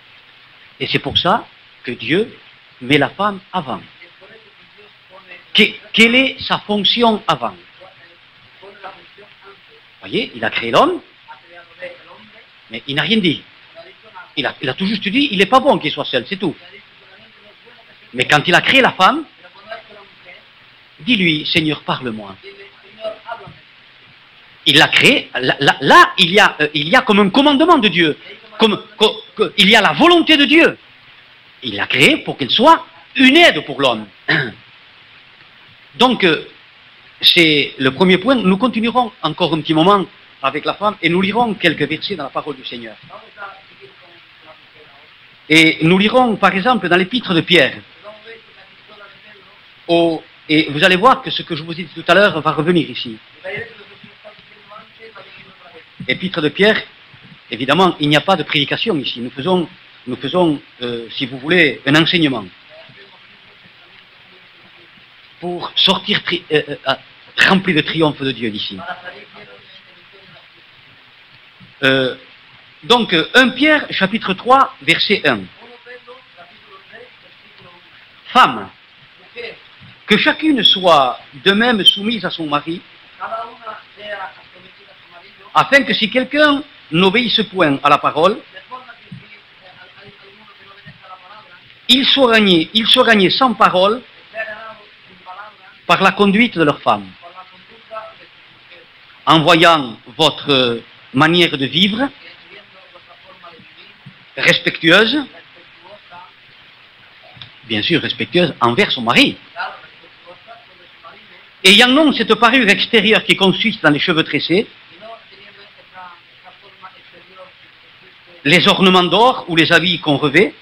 Speaker 1: Et c'est pour ça que Dieu met la femme avant.
Speaker 2: Es por eso que Dios pone,
Speaker 1: Que- quelle est sa fonction avant?
Speaker 2: pone la función antes.
Speaker 1: Voyez, il a créé l'homme,
Speaker 2: Ha creado el hombre,
Speaker 1: mais il n'a rien dit.
Speaker 2: no ha dicho nada.
Speaker 1: Il a, il a tout juste dit, il n'est pas bon qu'il soit seul, c'est tout.
Speaker 2: Le ha dicho solamente no es bueno que se
Speaker 1: Mais quand il a créé la femme,
Speaker 2: Pero cuando ha hecho la mujer,
Speaker 1: dis-lui, Seigneur, parle-moi.
Speaker 2: dile, Señor, háblame.
Speaker 1: Il l'a créé, là, là- là, il, y a, euh, il y a comme un commandement de Dieu, comme, co- co- il y a la volonté de Dieu. Il l'a créé pour qu'elle soit une aide pour l'homme. Donc, euh, c'est le premier point. Nous continuerons encore un petit moment avec la femme et nous lirons quelques versets dans la parole du Seigneur.
Speaker 2: Vamos a seguir con la mujer ahora.
Speaker 1: Et nous lirons, par exemple, dans l'épître de Pierre.
Speaker 2: Vamos a ver que la pistola de Pedro,
Speaker 1: Au- et vous allez voir que ce que je vous ai dit tout à l'heure va revenir ici.
Speaker 2: y va a ver que lo que Jesús está diciendo antes va a venir otra vez.
Speaker 1: Épître de Pierre, évidemment, il n'y a pas de prédication ici. Nous faisons, nous faisons euh, si vous voulez, un enseignement pour sortir tri- euh, euh, rempli de triomphe de Dieu d'ici.
Speaker 2: Para salir llenos de victoria en la vida.
Speaker 1: Euh, donc, euh, un Pierre, chapitre trois, verset un.
Speaker 2: uno Pedro, capítulo tres, versículo uno.
Speaker 1: Femme,
Speaker 2: Mujer,
Speaker 1: que chacune soit de même soumise à son mari,
Speaker 2: cada una sea sometida a su marido,
Speaker 1: afin que si quelqu'un n'obéisse point à la parole,
Speaker 2: de forma que si eh, hay hay alguno que no obedezca a la palabra,
Speaker 1: il soit régné, il soit régné sans parole
Speaker 2: sea ganado sin palabra
Speaker 1: par la conduite de leur femme,
Speaker 2: por la conducta de sus mujeres,
Speaker 1: en voyant votre euh, manière de vivre
Speaker 2: que siguiendo vuestra forma de vivir,
Speaker 1: respectueuse,
Speaker 2: respetuosa,
Speaker 1: bien sûr respectueuse envers son mari,
Speaker 2: claro, respetuosa con su marido,
Speaker 1: ayant non cette parure extérieure qui consiste dans les cheveux tressés,
Speaker 2: y no teniendo esa, esa forma exterior que consiste
Speaker 1: les ornements d'or ou les habits qu'on revêt,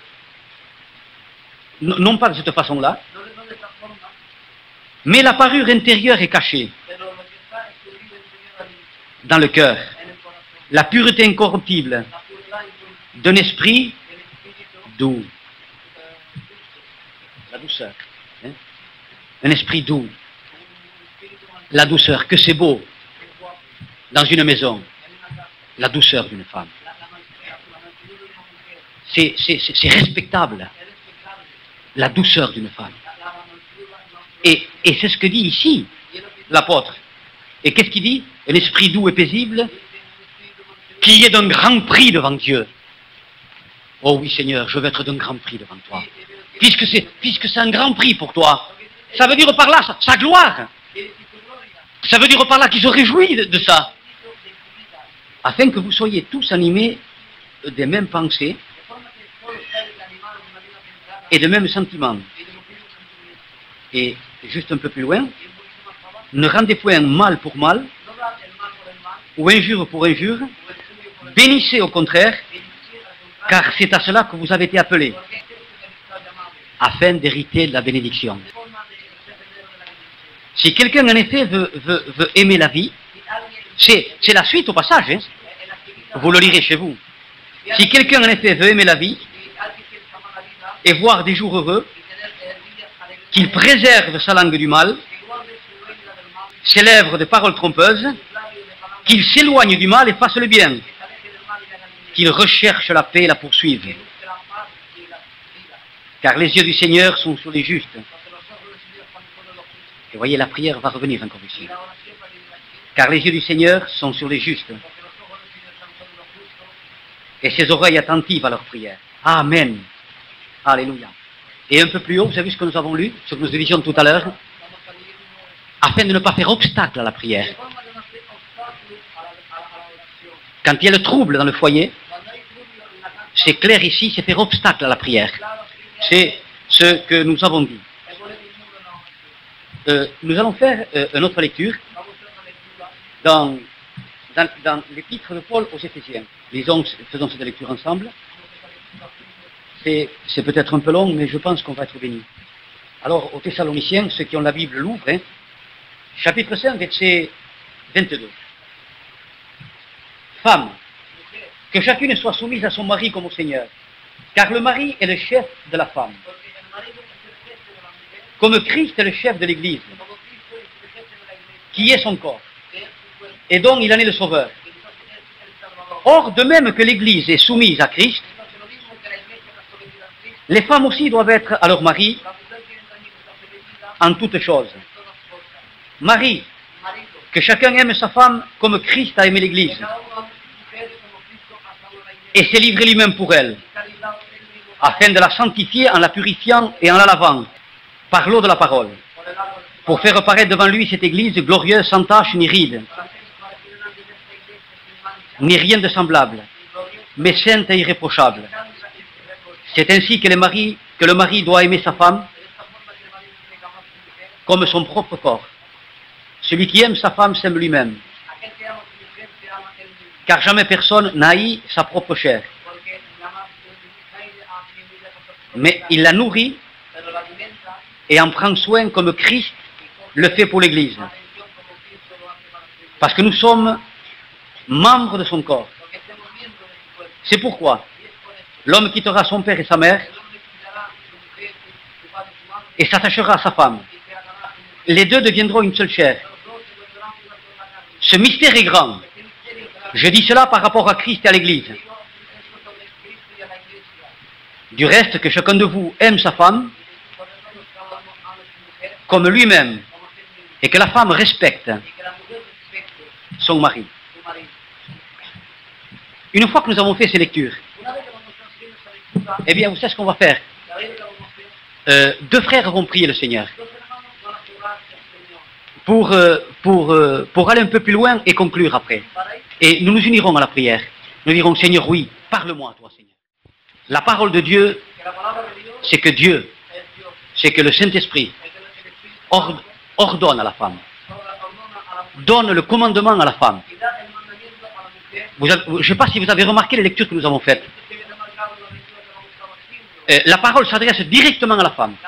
Speaker 1: N- non pas de cette façon-là,
Speaker 2: no de, no de esa forma,
Speaker 1: mais la parure intérieure est cachée
Speaker 2: pero lo que está escondido en Señor ahí,
Speaker 1: dans le cœur,
Speaker 2: en el corazón,
Speaker 1: la pureté incorruptible
Speaker 2: la puridad y
Speaker 1: d'un esprit
Speaker 2: el espíritu
Speaker 1: doux,
Speaker 2: eh, dulce,
Speaker 1: la douceur, hein? Un esprit doux,
Speaker 2: un espíritu manso,
Speaker 1: la douceur, que c'est beau
Speaker 2: que es guapo,
Speaker 1: dans une maison,
Speaker 2: en una casa,
Speaker 1: la douceur d'une femme.
Speaker 2: la, la, man- la mansedumbre de una mujer,
Speaker 1: C'est, c'est, c'est- c'est respectable,
Speaker 2: es respetable,
Speaker 1: la douceur d'une femme.
Speaker 2: la, la mansedumbre no-
Speaker 1: Et, et c'est ce que dit ici
Speaker 2: y es lo que dice,
Speaker 1: l'apôtre. Et qu'est-ce qu'il dit? Un esprit doux et paisible
Speaker 2: dice un espíritu mansedumbre,
Speaker 1: qui est d'un grand prix devant Dieu. Oh oui Seigneur, je veux être d'un grand prix devant toi.
Speaker 2: que- que- que-
Speaker 1: Puisque c'est, puisque c'est un grand prix pour toi. Ça veut dire par là sa, sa gloire.
Speaker 2: que es tu gloria,
Speaker 1: Ça veut dire par là qu'il se réjouit de, de ça.
Speaker 2: espíritu de tu vida,
Speaker 1: Afin que vous soyez tous animés des mêmes pensées
Speaker 2: de forma que todos estéis animados de una vida pensada
Speaker 1: et de mêmes sentiments.
Speaker 2: y de los mismos sentimientos.
Speaker 1: Et juste un peu plus loin,
Speaker 2: Y un poquito más para abajo,
Speaker 1: ne rendez point mal pour mal,
Speaker 2: no dar el mal por el mal,
Speaker 1: ou injure pour injure,
Speaker 2: o el estudio por el
Speaker 1: bénissez au contraire,
Speaker 2: bendecir al contrario,
Speaker 1: car c'est à cela que vous avez été appelés,
Speaker 2: porque este es el que está llamado,
Speaker 1: afin d'hériter de la bénédiction.
Speaker 2: de forma de ser heredero de la bendición.
Speaker 1: Si quelqu'un en effet veut, veut, veut aimer la vie, c'est c'est la suite au passage, hein. Vous le lirez chez vous. Si quelqu'un en effet veut aimer la vie et voir des jours heureux, qu'il préserve sa langue du mal, ses lèvres de paroles trompeuses, qu'il s'éloigne du mal et fasse le bien, qu'il recherche la paix et la poursuive. Car les yeux du Seigneur sont sur les justes. Et voyez, la prière va revenir encore ici. Car les yeux du Seigneur sont sur les justes. Et ses oreilles attentives à leur prière. Amen. Alléluia. Et un peu plus haut, vous avez vu ce que nous avons lu, ce que nous disions tout à l'heure, afin de ne pas faire obstacle à la prière. Quand il y a le trouble dans le foyer, c'est clair ici, c'est faire obstacle à la prière. C'est ce que nous avons dit. Euh, nous allons faire euh, une autre lecture dans, dans, dans l'épître de Paul aux Éphésiens. Lisons, faisons cette lecture ensemble. C'est, c'est peut-être un peu long, mais je pense qu'on va être bénis. Alors, aux Thessaloniciens, ceux qui ont la Bible l'ouvrent, hein, chapitre cinq, verset vingt-deux. Femmes, que chacune soit soumise à son mari comme au Seigneur, car le mari est le chef de la femme, comme Christ est le chef de l'Église, qui est son corps, et dont il en est le sauveur. Or, de même que l'Église est soumise à Christ, les femmes aussi doivent être à leur mari en toutes choses. Mari, que chacun aime sa femme comme Christ a aimé l'Église, et s'est livré lui-même pour elle, afin de la sanctifier en la purifiant et en la lavant, par l'eau de la parole, pour faire paraître devant lui cette Église glorieuse, sans tache ni ride, ni rien de semblable, mais sainte et irréprochable. C'est ainsi que, les maris, que le mari doit aimer sa femme comme son propre corps. Celui qui aime sa femme s'aime lui-même, car jamais personne n'a haï sa propre chair, mais il la nourrit et en prend soin comme Christ le fait pour l'Église, parce que nous sommes membres de son corps. C'est pourquoi l'homme quittera son père et sa mère et s'attachera à sa femme. Les deux deviendront une seule chair. Ce mystère est grand. Je dis cela par rapport à Christ et à l'Église. Du reste, que chacun de vous aime sa femme comme lui-même, et que la femme respecte son mari. Une fois que nous avons fait ces lectures, eh bien, vous savez ce qu'on va faire. Euh, deux frères vont prier le Seigneur pour, euh, pour, euh, pour aller un peu plus loin et conclure après. Et nous nous unirons à la prière. Nous dirons, Seigneur, oui, parle-moi, toi, Seigneur. La parole de Dieu, c'est que Dieu, c'est que le Saint-Esprit or, ordonne à la femme, donne le commandement à la femme. Vous avez, je ne sais pas si vous avez remarqué les lectures que nous avons faites. Euh, la parole s'adresse directement à la femme.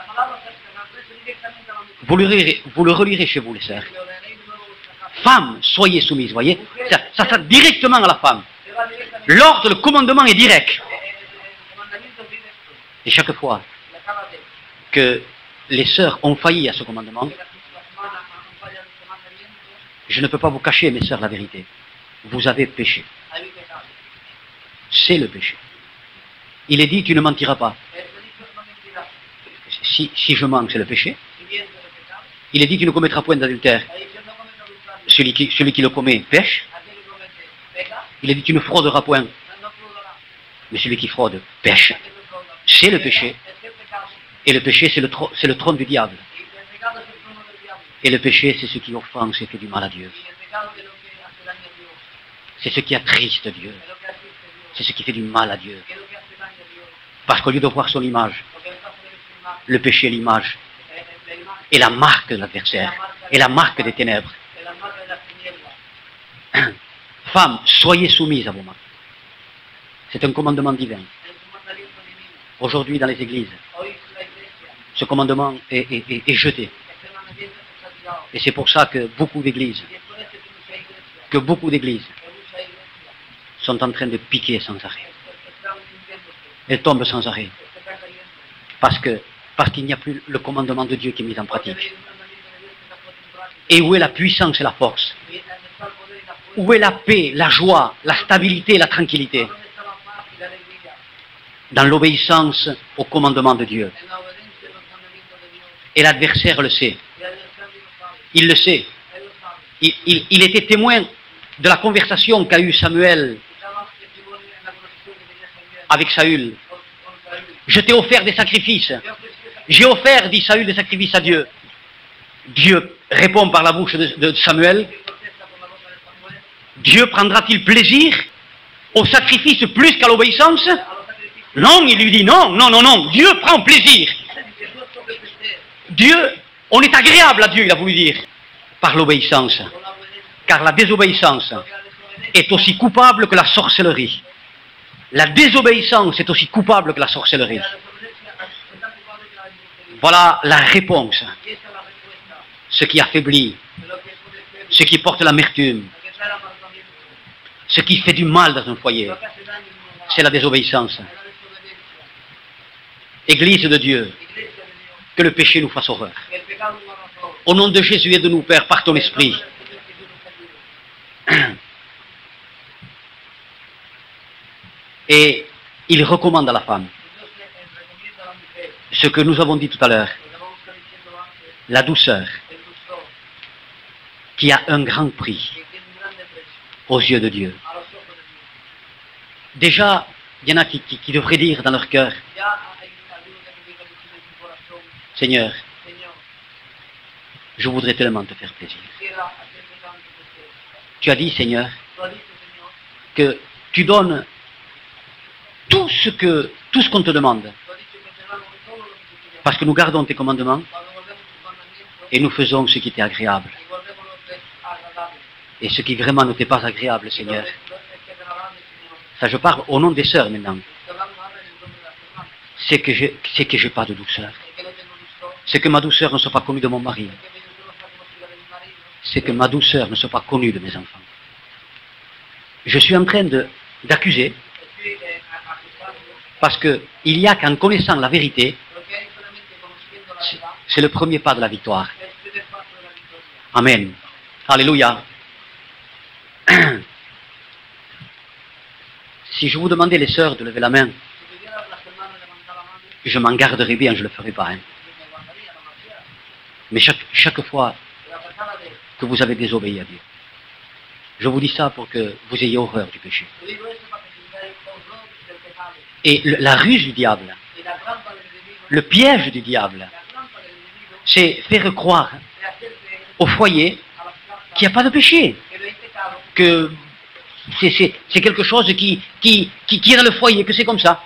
Speaker 1: Vous le, relirez, vous le relirez chez vous, les sœurs. Femme, soyez soumise, voyez. Ça, ça s'adresse directement à la femme. L'ordre, le commandement est direct. Et chaque fois que les sœurs ont failli à ce commandement, je ne peux pas vous cacher, mes sœurs, la vérité. Vous avez péché. C'est le péché. Il est dit, tu ne mentiras pas. Si, si je mens, c'est le péché. Il est dit, tu ne commettras point d'adultère. Celui qui, celui qui le commet pêche. Il est dit, tu ne frauderas point. Mais celui qui fraude pêche. C'est le péché. Et le péché, c'est le, c'est le trône du diable. Et le péché, c'est ce qui offense et fait du mal à Dieu. C'est ce qui attriste Dieu. C'est ce qui fait du mal à Dieu. Parce qu'au lieu de voir son image, le péché est l'image. Et la marque de l'adversaire. Et la marque des ténèbres. Femmes, soyez soumises à vos maris. C'est un commandement divin. Aujourd'hui, dans les églises, ce commandement est, est, est, est jeté.
Speaker 2: pecado.
Speaker 1: Et c'est pour ça que beaucoup d'églises,
Speaker 2: Y es por eso que mucha iglesia,
Speaker 1: que beaucoup d'églises
Speaker 2: que mucha iglesia,
Speaker 1: sont en train de piquer sans arrêt.
Speaker 2: es- están hundiéndose,
Speaker 1: Elles tombent sans arrêt.
Speaker 2: se están cayendo.
Speaker 1: Parce que parce qu'il n'y a plus le commandement de Dieu qui est mis en
Speaker 2: Porque no hay
Speaker 1: pratique.
Speaker 2: un mandamiento de Dios que está puesto en práctica.
Speaker 1: Et où est la puissance et la force?
Speaker 2: Y es donde está el poder y la fuerza.
Speaker 1: Où est la paix, la joie, la stabilité, la tranquillité?
Speaker 2: ¿Dónde está la paz y la alegría?
Speaker 1: Dans l'obéissance au commandement de Dieu.
Speaker 2: En la obediencia a los mandamientos de Dios.
Speaker 1: Et l'adversaire le sait.
Speaker 2: Y el adversario lo sabe.
Speaker 1: Il le sait.
Speaker 2: Él lo sabe.
Speaker 1: Il, il- il était témoin de la conversation qu'a eue Samuel
Speaker 2: Escuchaba testimonio en la conversación que tenía Samuel
Speaker 1: avec Saül.
Speaker 2: con, con Saúl.
Speaker 1: Je t'ai offert des sacrifices.
Speaker 2: Yo ofrecí esa-
Speaker 1: J'ai offert, dit Saül, des sacrifices à Dieu. Dieu répond par la bouche de, de Samuel.
Speaker 2: que contesta por la boca de Samuel
Speaker 1: Dieu prendra-t-il plaisir au sacrifice plus qu'à l'obéissance?
Speaker 2: a los sacrificios.
Speaker 1: Non, il lui dit non, non, non, non. Dieu prend plaisir.
Speaker 2: Que Dios toque el placer
Speaker 1: Dieu, on est agréable à Dieu, il a voulu dire, par l'obéissance.
Speaker 2: con la obediencia.
Speaker 1: Car la désobéissance
Speaker 2: Porque la desobediencia
Speaker 1: est aussi coupable que la sorcellerie. La désobéissance est aussi coupable que la sorcellerie.
Speaker 2: la desobediencia es tan culpable que la hechicería.
Speaker 1: Voilà la réponse.
Speaker 2: Y esa es la respuesta
Speaker 1: Ce qui affaiblit,
Speaker 2: de lo que puede ser,
Speaker 1: ce qui porte l'amertume,
Speaker 2: lo que trae el amargamiento,
Speaker 1: ce qui fait du mal dans un foyer,
Speaker 2: lo que hace daño en un hogar,
Speaker 1: c'est la désobéissance.
Speaker 2: es la desobediencia.
Speaker 1: Église de Dieu,
Speaker 2: Iglesia de Dios,
Speaker 1: que le péché nous fasse horreur.
Speaker 2: que el pecado no haga todo.
Speaker 1: Au nom de Jésus et de nous, Père, par ton esprit, et il recommande à la femme ce que nous avons dit tout à l'heure, la douceur, qui a un grand prix aux yeux de Dieu. Déjà, il y en a qui, qui, qui devraient dire dans leur cœur, Seigneur, je voudrais tellement te faire plaisir. Tu as dit, Seigneur, que tu donnes tout ce que tout ce qu'on te demande, parce que nous gardons tes commandements et nous faisons ce qui t'est agréable. Et ce qui vraiment ne t'est pas agréable, Seigneur. Ça, je parle au nom des sœurs maintenant. C'est que je c'est que j'ai pas de douceur. C'est que ma douceur ne soit pas connue de mon mari. C'est que ma douceur ne soit pas connue de mes enfants. Je suis en train de d'accuser parce que il y a qu'en connaissant la vérité, c'est le premier pas de la victoire. Amen. Alléluia. Si je vous demandais, les sœurs, de lever la main, je m'en garderais bien, je ne le ferai pas. Hein. Mais chaque, chaque fois que vous avez désobéi à Dieu, je vous dis ça pour que vous ayez horreur du péché. Et le- la ruse du diable, le piège du diable, c'est faire croire au foyer qu'il n'y a pas de péché, que c'est, c'est, c'est quelque chose qui, qui, qui, qui est dans le foyer, que c'est comme ça.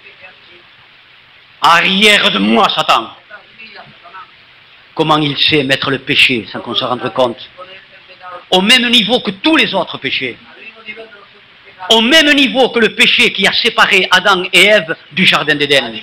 Speaker 1: Arrière de moi, Satan. Comment il sait mettre le péché sans qu'on se rende compte, au même niveau que tous les autres péchés, au même niveau que le péché qui a séparé Adam et Ève du jardin d'Éden.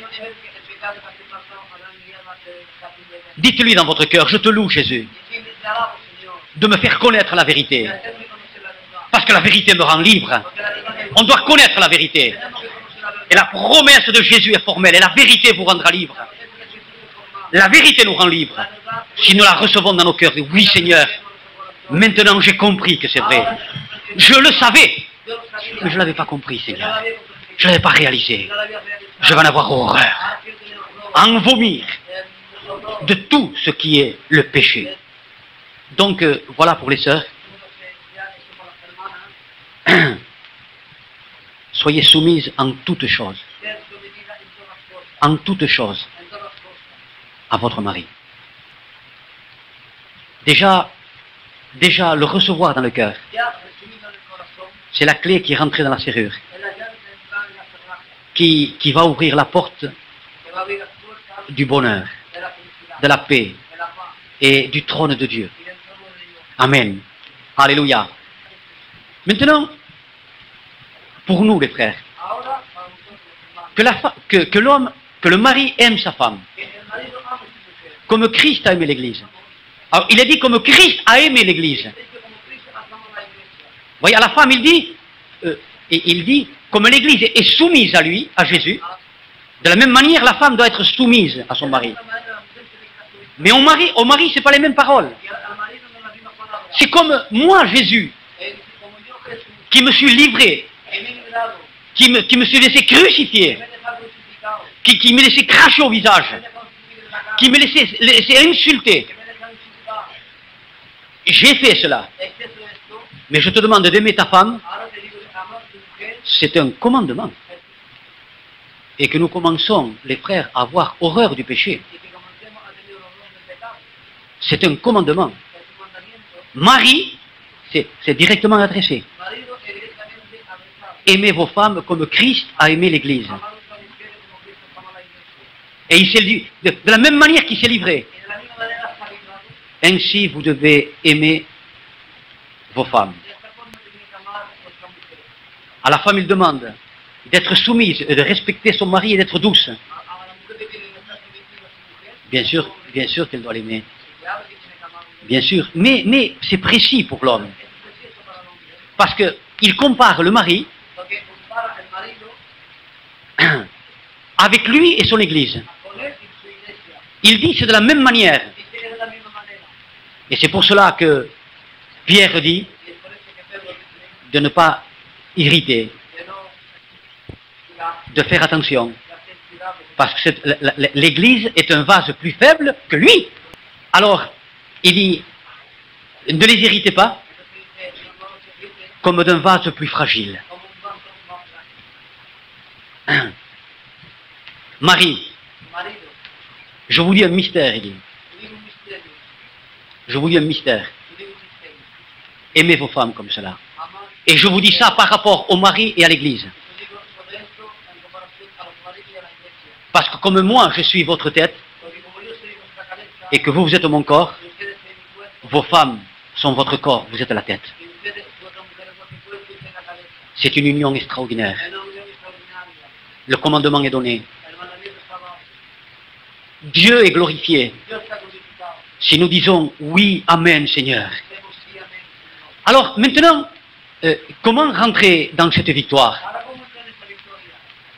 Speaker 1: Dites-lui dans votre cœur, je te loue, Jésus, de me faire connaître la vérité, parce que la vérité me rend libre. On doit connaître la vérité. Et la promesse de Jésus est formelle, et la vérité vous rendra libre. La vérité nous rend libre. Si nous la recevons dans nos cœurs, oui Seigneur, maintenant j'ai compris que c'est vrai. Je le savais, mais je ne l'avais pas compris, Seigneur. Je ne l'avais pas réalisé. Je vais en avoir horreur, en vomir de tout ce qui est le péché. Donc euh, voilà pour les sœurs. Soyez soumises en toutes choses, en toutes choses, à votre mari. Déjà, déjà le recevoir dans le cœur, c'est la clé qui est rentrée dans la serrure, qui, qui va ouvrir la porte du bonheur, de la paix et du trône de Dieu. Amen. Alléluia. Maintenant, pour nous les frères, que, la fa- que, que l'homme, que le mari aime sa femme, comme Christ a aimé l'Église, Alors, il est dit comme Christ a aimé l'Église.
Speaker 2: Es que como Cristo amamos la iglesia.
Speaker 1: Vous voyez, à la femme, il dit, euh, et il dit, comme l'Église est soumise à lui, à Jésus, de la même manière, la femme doit être soumise à son mari.
Speaker 2: De esta manera la mujer se deja a su hijo.
Speaker 1: Mais au mari, au mari, c'est pas les mêmes paroles.
Speaker 2: Y al al marido no la misma palabra.
Speaker 1: C'est comme moi, Jésus,
Speaker 2: Es como yo Jesús,
Speaker 1: qui me suis livré,
Speaker 2: que me he librado,
Speaker 1: qui me, qui me suis laissé
Speaker 2: que
Speaker 1: crucifier,
Speaker 2: me he dejado crucificado,
Speaker 1: qui, qui me laissé cracher au visage,
Speaker 2: que me he dejado escupir en la cara,
Speaker 1: qui me laissé, laissé insulter.
Speaker 2: que me he dejado insultar.
Speaker 1: J'ai fait cela.
Speaker 2: He hecho esto,
Speaker 1: Mais je te demande d'aimer ta femme,
Speaker 2: ahora te digo, amar a tu mujer,
Speaker 1: c'est un commandement. Et que nous commençons, les frères, à avoir horreur du péché.
Speaker 2: y que comencemos a tener horror del pecado.
Speaker 1: C'est un commandement.
Speaker 2: Es un mandamiento.
Speaker 1: Mari, c'est c'est directement adressé.
Speaker 2: Marido es directamente adresado.
Speaker 1: Aimez vos femmes comme Christ a aimé l'Église.
Speaker 2: Amar a nuestras mujeres como Cristo ama a la iglesia.
Speaker 1: Et il s'est li- de, de la même manière qu'il s'est livré,
Speaker 2: Y de la misma manera está librado.
Speaker 1: ainsi vous devez aimer vos femmes.
Speaker 2: De esta forma tenéis que amar a vuestras mujeres.
Speaker 1: À la femme, il demande d'être soumise, et de respecter son mari et d'être douce.
Speaker 2: A, a la mujer que tiene que estar sometida a su mujer.
Speaker 1: Bien sûr, bien sûr qu'elle doit l'aimer.
Speaker 2: Claro que tiene que amar a su mujer.
Speaker 1: Bien sûr. Mais, mais c'est précis pour l'homme.
Speaker 2: Es preciso para el hombre.
Speaker 1: Parce qu'il compare le mari
Speaker 2: Porque compara el marido
Speaker 1: avec lui et son Église.
Speaker 2: con él y su iglesia.
Speaker 1: Il dit c'est de la même manière.
Speaker 2: Dice que es de la misma manera.
Speaker 1: Et c'est pour cela que Pierre dit
Speaker 2: Y es por eso que Pedro dice
Speaker 1: de ne pas irriter,
Speaker 2: que no cuidar,
Speaker 1: de faire attention.
Speaker 2: de hacer cuidado.
Speaker 1: Parce que c'est- la- la- l'Église est un vase plus faible que lui. Alors, il dit, ne les irritez pas
Speaker 2: Entonces dice, no, no se irrite
Speaker 1: comme d'un vase plus fragile.
Speaker 2: como un vaso más frágil.
Speaker 1: Marie,
Speaker 2: Marido,
Speaker 1: je vous dis un mystère, il dit.
Speaker 2: te digo un misterio,
Speaker 1: Je vous dis un mystère.
Speaker 2: te digo un misterio.
Speaker 1: Aimez vos femmes comme cela.
Speaker 2: Amar,
Speaker 1: Et je vous dis ça par rapport au mari et à l'Église.
Speaker 2: te digo sobre esto en comparación a los maridos y a la iglesia.
Speaker 1: Parce que comme moi, je suis votre tête
Speaker 2: Porque como yo soy vuestra cabeza,
Speaker 1: et que vous, vous êtes mon corps,
Speaker 2: y ustedes sois mi cuerpo,
Speaker 1: vos femmes sont votre corps, vous êtes la tête.
Speaker 2: y ustedes, vuestras mujeres son mi cuerpo y soy la cabeza.
Speaker 1: C'est une union extraordinaire.
Speaker 2: Es una unión extraordinaria.
Speaker 1: Le commandement est donné.
Speaker 2: El mandamiento está dado.
Speaker 1: Dieu est glorifié
Speaker 2: Dios está glorificado.
Speaker 1: si nous disons oui, Amen, Seigneur.
Speaker 2: Decimos sí, amén, Señor.
Speaker 1: Alors maintenant, euh, comment rentrer dans cette victoire?
Speaker 2: Ahora, ¿cómo está en esta victoria?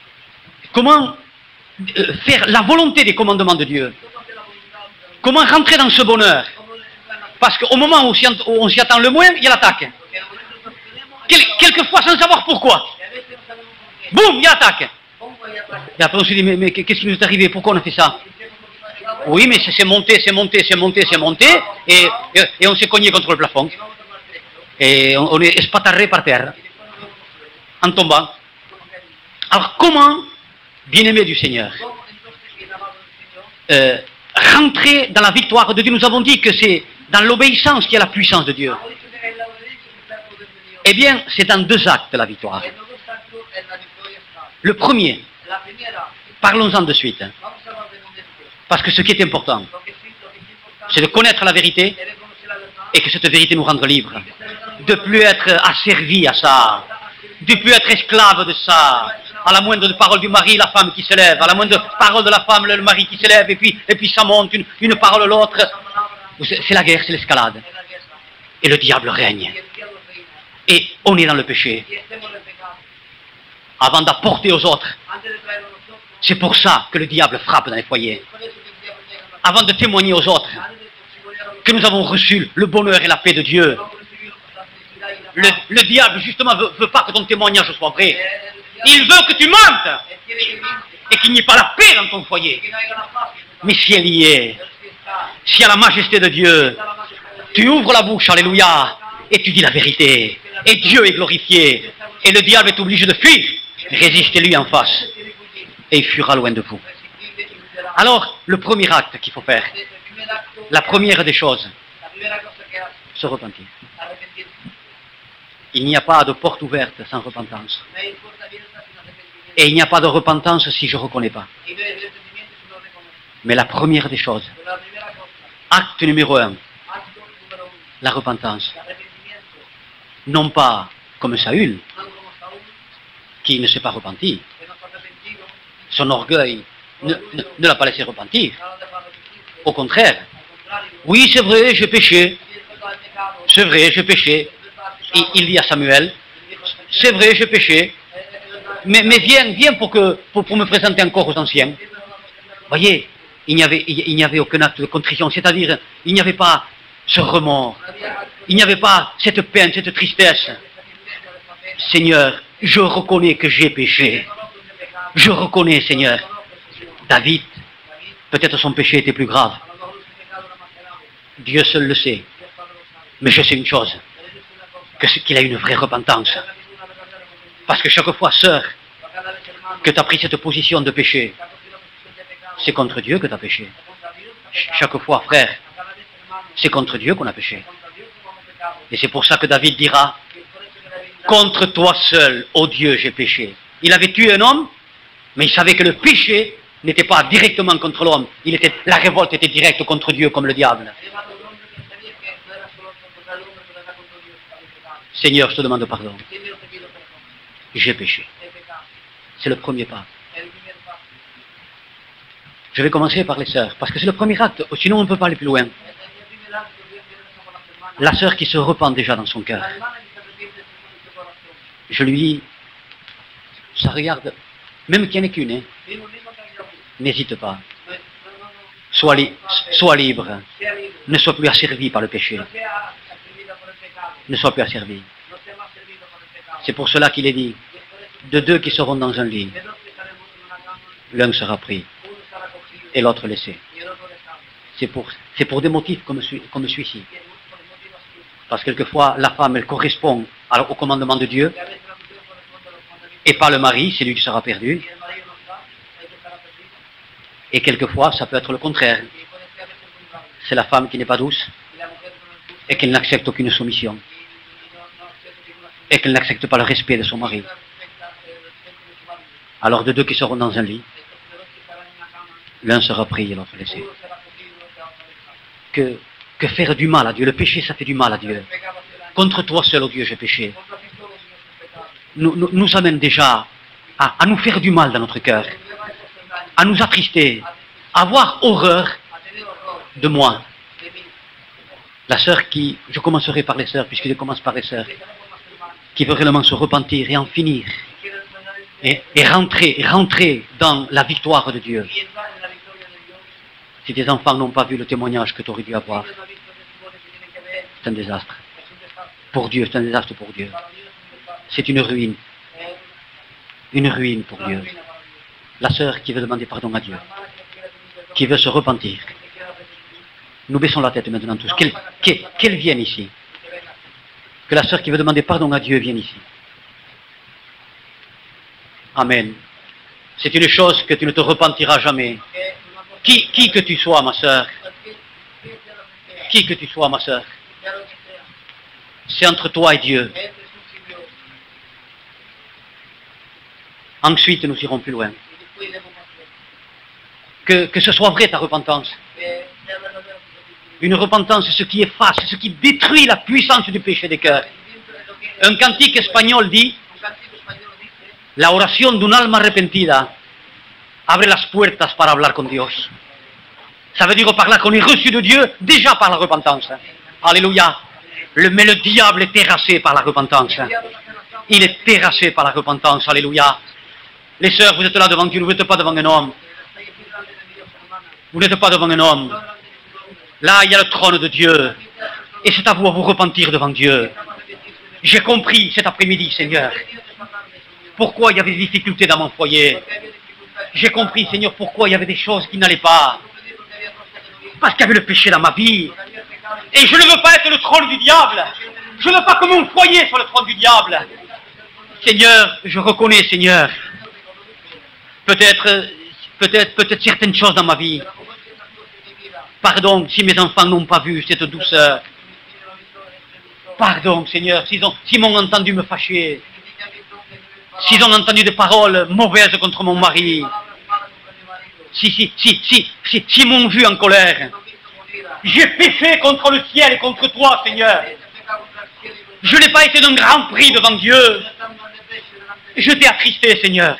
Speaker 1: Comment euh, faire la volonté des commandements de Dieu?
Speaker 2: ¿Cómo hacer la voluntad de Dios?
Speaker 1: Comment rentrer dans ce bonheur?
Speaker 2: ¿Cómo entrar en la
Speaker 1: Parce qu'au moment où s'y en- où on s'y attend le moins, il y a l'attaque.
Speaker 2: Porque en el momento que nos tenemos, hay
Speaker 1: Quel-
Speaker 2: que trabajar.
Speaker 1: quelquefois sans savoir pourquoi.
Speaker 2: Y a veces no sabemos por qué.
Speaker 1: Boum, il y a l'attaque.
Speaker 2: ¿Cómo voy a trabajar?
Speaker 1: Et après on se dit, mais, mais qu'est-ce qui nous est arrivé? Pourquoi on a fait ça?
Speaker 2: Y decimos, ¿por qué no ha llegado?
Speaker 1: Oui, mais c'est c'est monté, c'est monté, c'est monté, c'est monté, et, et, et on s'est cogné contre le plafond.
Speaker 2: Y vamos a tomar derecho.
Speaker 1: Et on, on est espatarré par terre,
Speaker 2: Y después nos vemos por suelo.
Speaker 1: en tombant.
Speaker 2: ¿Cómo que dice?
Speaker 1: Alors comment, bien-aimé du Seigneur,
Speaker 2: ¿Cómo entonces, bien amado del Señor,
Speaker 1: euh, rentrer dans la victoire de Dieu? Nous avons dit que c'est dans l'obéissance qu'il y a la puissance de Dieu.
Speaker 2: hemos dicho que en la obediencia está el poder de Dios?
Speaker 1: Eh bien, c'est dans deux actes la victoire.
Speaker 2: En los dos actos, en la victoria está.
Speaker 1: Le premier,
Speaker 2: La primera,
Speaker 1: parlons-en de suite,
Speaker 2: vamos a hablar de momento.
Speaker 1: parce que ce qui est important,
Speaker 2: Porque sí, lo que es importante
Speaker 1: c'est de connaître la vérité
Speaker 2: es de conocer la verdad.
Speaker 1: et que cette vérité nous rende libres.
Speaker 2: Que esta verdad nos
Speaker 1: De plus être asservis à ça, de plus être esclave de ça. À la moindre parole du mari, la femme qui se lève. À la moindre parole de la femme, le mari qui se lève. Et puis, et puis ça monte, une, une parole à l'autre. C'est c'est la guerre, c'est l'escalade.
Speaker 2: en la guerra.
Speaker 1: Et le diable règne.
Speaker 2: Y el diablo reina.
Speaker 1: Et on est dans le péché.
Speaker 2: Y estemos en el pecado.
Speaker 1: Avant d'apporter aux autres.
Speaker 2: Antes de traerlo a nosotros,
Speaker 1: C'est pour ça que le diable frappe dans les foyers.
Speaker 2: por eso que el diablo llega a la
Speaker 1: Avant de témoigner aux autres
Speaker 2: antes de testimoniar a los
Speaker 1: que nous avons reçu le bonheur et la paix de Dieu.
Speaker 2: vamos a recibir la felicidad y la
Speaker 1: Le,
Speaker 2: paz.
Speaker 1: le diable, justement, veut, veut pas que ton témoignage soit vrai.
Speaker 2: Eh, el
Speaker 1: Il
Speaker 2: diablo,
Speaker 1: veut que tu mentes
Speaker 2: él quiere que miente,
Speaker 1: et qu'il n'y ait pas la paix dans ton foyer.
Speaker 2: que no haya la paz en tu
Speaker 1: Mais
Speaker 2: casa.
Speaker 1: si elle y est,
Speaker 2: Pero si está,
Speaker 1: s'il y a la majesté de Dieu,
Speaker 2: está la majestad de Dios,
Speaker 1: tu ouvres la bouche, alléluia, et tu dis la vérité. Et Dieu est glorifié. Et le diable est obligé de fuir. Résistez-lui en face.
Speaker 2: tiene que huir,
Speaker 1: Et il fuira loin de vous.
Speaker 2: resistirle y huirá.
Speaker 1: Alors, le premier acte qu'il faut faire,
Speaker 2: El primer acto,
Speaker 1: la première des choses,
Speaker 2: la primera cosa que hace,
Speaker 1: se repentir.
Speaker 2: arrepentirse.
Speaker 1: Il n'y a pas de porte ouverte sans repentance.
Speaker 2: No hay puerta abierta sin arrepentimiento.
Speaker 1: Et il n'y a pas de repentance si je ne reconnais pas.
Speaker 2: Y no hay arrepentimiento si no reconoce.
Speaker 1: Mais la première des choses,
Speaker 2: Pero la primera cosa,
Speaker 1: acte numéro un,
Speaker 2: acto número uno,
Speaker 1: la repentance.
Speaker 2: l'arrepentimiento,
Speaker 1: Non pas comme Saül,
Speaker 2: no como Saúl,
Speaker 1: qui ne s'est pas repenti.
Speaker 2: que no se ha arrepentido,
Speaker 1: Son orgueil ne, ne- ne l'a pas laissé repentir.
Speaker 2: no lo deja arrepentirse.
Speaker 1: Au contraire,
Speaker 2: Al
Speaker 1: Oui, c'est vrai, j'ai péché. C'est vrai, j'ai péché. Et il dit à Samuel, c'est vrai, j'ai péché. Mais, mais viens, viens pour, que, pour, pour me présenter encore aux anciens. Voyez, il n'y avait, il, il n'y avait aucun acte de contrition, c'est-à-dire, il n'y avait pas ce remords, il n'y avait pas cette peine, cette tristesse. Seigneur, je reconnais que j'ai péché. Je reconnais, Seigneur. David, peut-être son péché était plus grave. Dieu seul le sait. Mais je sais une chose, que c'est qu'il a une vraie repentance. Parce que chaque fois, sœur, que tu as pris cette position de péché, c'est contre Dieu que tu as péché. Chaque fois, frère, c'est contre Dieu qu'on a péché. Et c'est pour ça que David dira, contre toi seul, ô Dieu, j'ai péché. Il avait tué un homme, mais il savait que le péché n'était pas directement contre l'homme. Il était, la révolte était directe contre Dieu, comme le diable. Seigneur, je te demande pardon. J'ai péché. C'est le premier pas. Je vais commencer par les sœurs, parce que c'est le premier acte, sinon on ne peut pas aller plus loin. La sœur qui se repent déjà dans son cœur. Je lui dis, ça regarde, même qu'il n'y en ait qu'une, hein, n'hésite pas. Sois, li sois libre. Ne sois plus asservi par le péché. Ne sois plus asservi. C'est pour cela qu'il est dit, de deux qui seront dans un lit, l'un sera pris et l'autre laissé. C'est pour, c'est pour des motifs comme, comme celui-ci. Parce que quelquefois, la femme, elle correspond au commandement de Dieu, et pas le mari, c'est lui qui sera perdu. Et quelquefois, ça peut être le contraire. C'est la femme qui n'est pas douce, et qu'elle n'accepte aucune soumission, et qu'elle n'accepte pas le respect de son mari. Alors de deux qui seront dans un lit, l'un sera pris et l'autre laissé. Que, que faire du mal à Dieu, le péché ça fait du mal à Dieu. Contre toi seul, ô Dieu, j'ai péché. Nous, nous, nous amène déjà à, à nous faire du mal dans notre cœur, à nous attrister, à avoir horreur de moi. La sœur qui, je commencerai par les sœurs, puisque je commence par les sœurs, qui veut réellement se repentir et en finir, et, et rentrer, et rentrer dans la victoire de Dieu. Si tes enfants n'ont pas vu le témoignage que tu aurais dû avoir, c'est un désastre. Pour Dieu, c'est un désastre pour Dieu. C'est une ruine. Une ruine pour Dieu. La sœur qui veut demander pardon à Dieu, qui veut se repentir. Nous baissons la tête maintenant tous. Qu'elle qu'elle, qu'elle vienne ici. Que la sœur qui veut demander pardon à Dieu vienne ici. Amen. C'est une chose que tu ne te repentiras jamais. Qui, qui que tu sois, ma sœur, qui que tu sois, ma sœur, c'est entre toi et Dieu. Ensuite, nous irons plus loin. Que, que ce soit vrai ta repentance. Une repentance, c'est ce qui efface, c'est ce qui détruit la puissance du péché des cœurs. Un cantique espagnol dit, la oración de un alma arrepentida abre las puertas para hablar con Dios. Ça veut dire par là qu'on est reçu de Dieu déjà par la repentance. Alléluia. Le, mais le diable est terrassé par la repentance. Il est terrassé par la repentance. Alléluia. Les sœurs, vous êtes là devant Dieu, vous n'êtes pas devant un homme. Vous n'êtes pas devant un homme. Là, il y a le trône de Dieu. Et c'est à vous à vous repentir devant Dieu. J'ai compris cet après-midi, Seigneur, pourquoi il y avait des difficultés dans mon foyer. J'ai compris, Seigneur, pourquoi il y avait des choses qui n'allaient pas. Parce qu'il y avait le péché dans ma vie. Et je ne veux pas être le trône du diable. Je ne veux pas que mon foyer soit le trône du diable. Seigneur, je reconnais, Seigneur, peut-être, peut-être, peut-être certaines choses dans ma vie. Pardon si mes enfants n'ont pas vu cette douceur. Pardon, Seigneur, s'ils ont, s'ils m'ont entendu me fâcher. S'ils ont entendu des paroles mauvaises contre mon mari. Si, si, si, si, si, s'ils m'ont vu en colère. J'ai péché contre le ciel et contre toi, Seigneur. Je n'ai pas été d'un grand prix devant Dieu. Je t'ai attristé, Seigneur.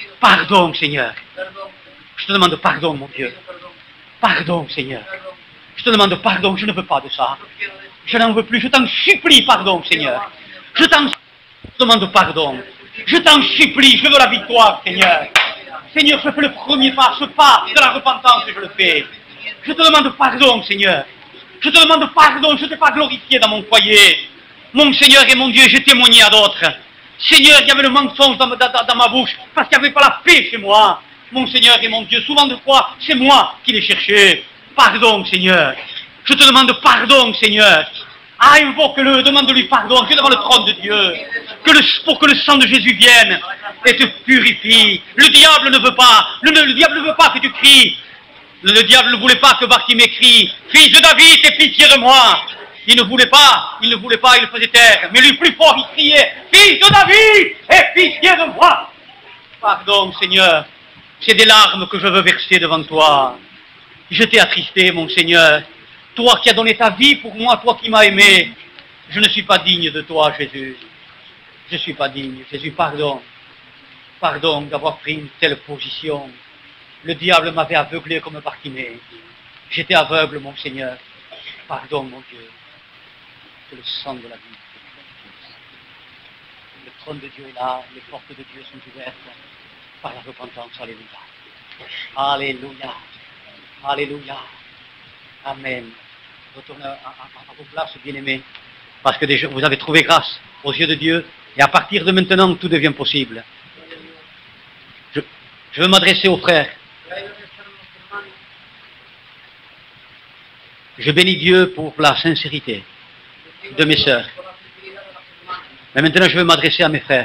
Speaker 1: Pardon, Seigneur. Je te demande pardon, mon Dieu. Pardon, Seigneur. Je te demande pardon, je ne veux pas de ça. Je n'en veux plus, je t'en supplie pardon, Seigneur. Je t'en demande pardon. Je t'en supplie, je veux la victoire, Seigneur. Seigneur, je fais le premier pas, ce pas de la repentance que je le fais. Je te demande pardon, Seigneur. Je te demande pardon, je ne t'ai pas glorifié dans mon foyer. Mon Seigneur et mon Dieu, j'ai témoigné à d'autres. Seigneur, il y avait le mensonge dans, dans, dans ma bouche, parce qu'il n'y avait pas la paix chez moi. Mon Seigneur et mon Dieu, souvent de fois, c'est moi qui l'ai cherché. Pardon, Seigneur. Je te demande pardon, Seigneur. Ah, invoque-le, demande-lui pardon, tu es devant le trône de Dieu. Que le, pour que le sang de Jésus vienne et te purifie. Le diable ne veut pas, le, le diable ne veut pas que tu cries. Le, le diable ne voulait pas que Bartimée crie, fils de David, aie pitié de moi. Il ne voulait pas, il ne voulait pas, il le faisait taire. Mais lui, plus fort, il criait, fils de David, aie pitié de moi. Pardon, Seigneur, c'est des larmes que je veux verser devant toi. Je t'ai attristé, mon Seigneur. Toi qui as donné ta vie pour moi, toi qui m'as aimé. Je ne suis pas digne de toi, Jésus. Je ne suis pas digne. Jésus, pardon. Pardon d'avoir pris une telle position. Le diable m'avait aveuglé comme Bartimée. J'étais aveugle, mon Seigneur. Pardon, mon Dieu. C'est le sang de la vie. Le trône de Dieu est là. Les portes de Dieu sont ouvertes par la repentance. Alléluia. Alléluia. Alléluia. Amen. Retournez à, à, à vos places, bien-aimés, parce que déjà, vous avez trouvé grâce aux yeux de Dieu, et à partir de maintenant, tout devient possible. Je, je veux m'adresser aux frères. Je bénis Dieu pour la sincérité de mes sœurs. Mais maintenant, je veux m'adresser à mes frères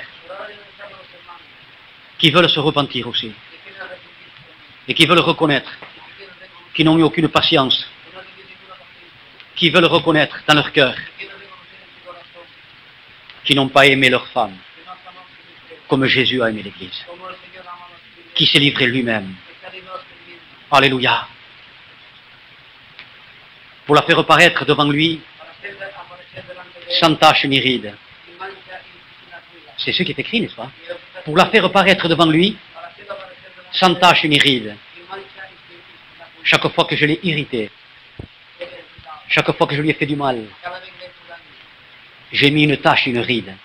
Speaker 1: qui veulent se repentir aussi et qui veulent reconnaître, qui n'ont eu aucune patience, qui veulent reconnaître dans leur cœur, qui n'ont pas aimé leur femme, comme Jésus a aimé l'Église, qui s'est livré lui-même. Alléluia. Pour la faire reparaître devant lui, sans tache ni ride. C'est ce qui est écrit, n'est-ce pas? Pour la faire reparaître devant lui, sans tache ni ride. Chaque fois que je l'ai irrité, chaque fois que je lui ai fait du mal, j'ai mis une tache, une ride.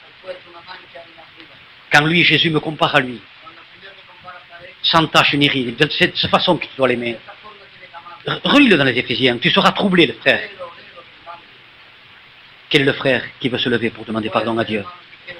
Speaker 1: Quand lui, Jésus, me compare à lui, sans tache ni ride, de cette façon que tu dois l'aimer. Relis-le dans les Éphésiens, tu seras troublé, le frère. Quel est le frère qui veut se lever pour demander pardon à Dieu?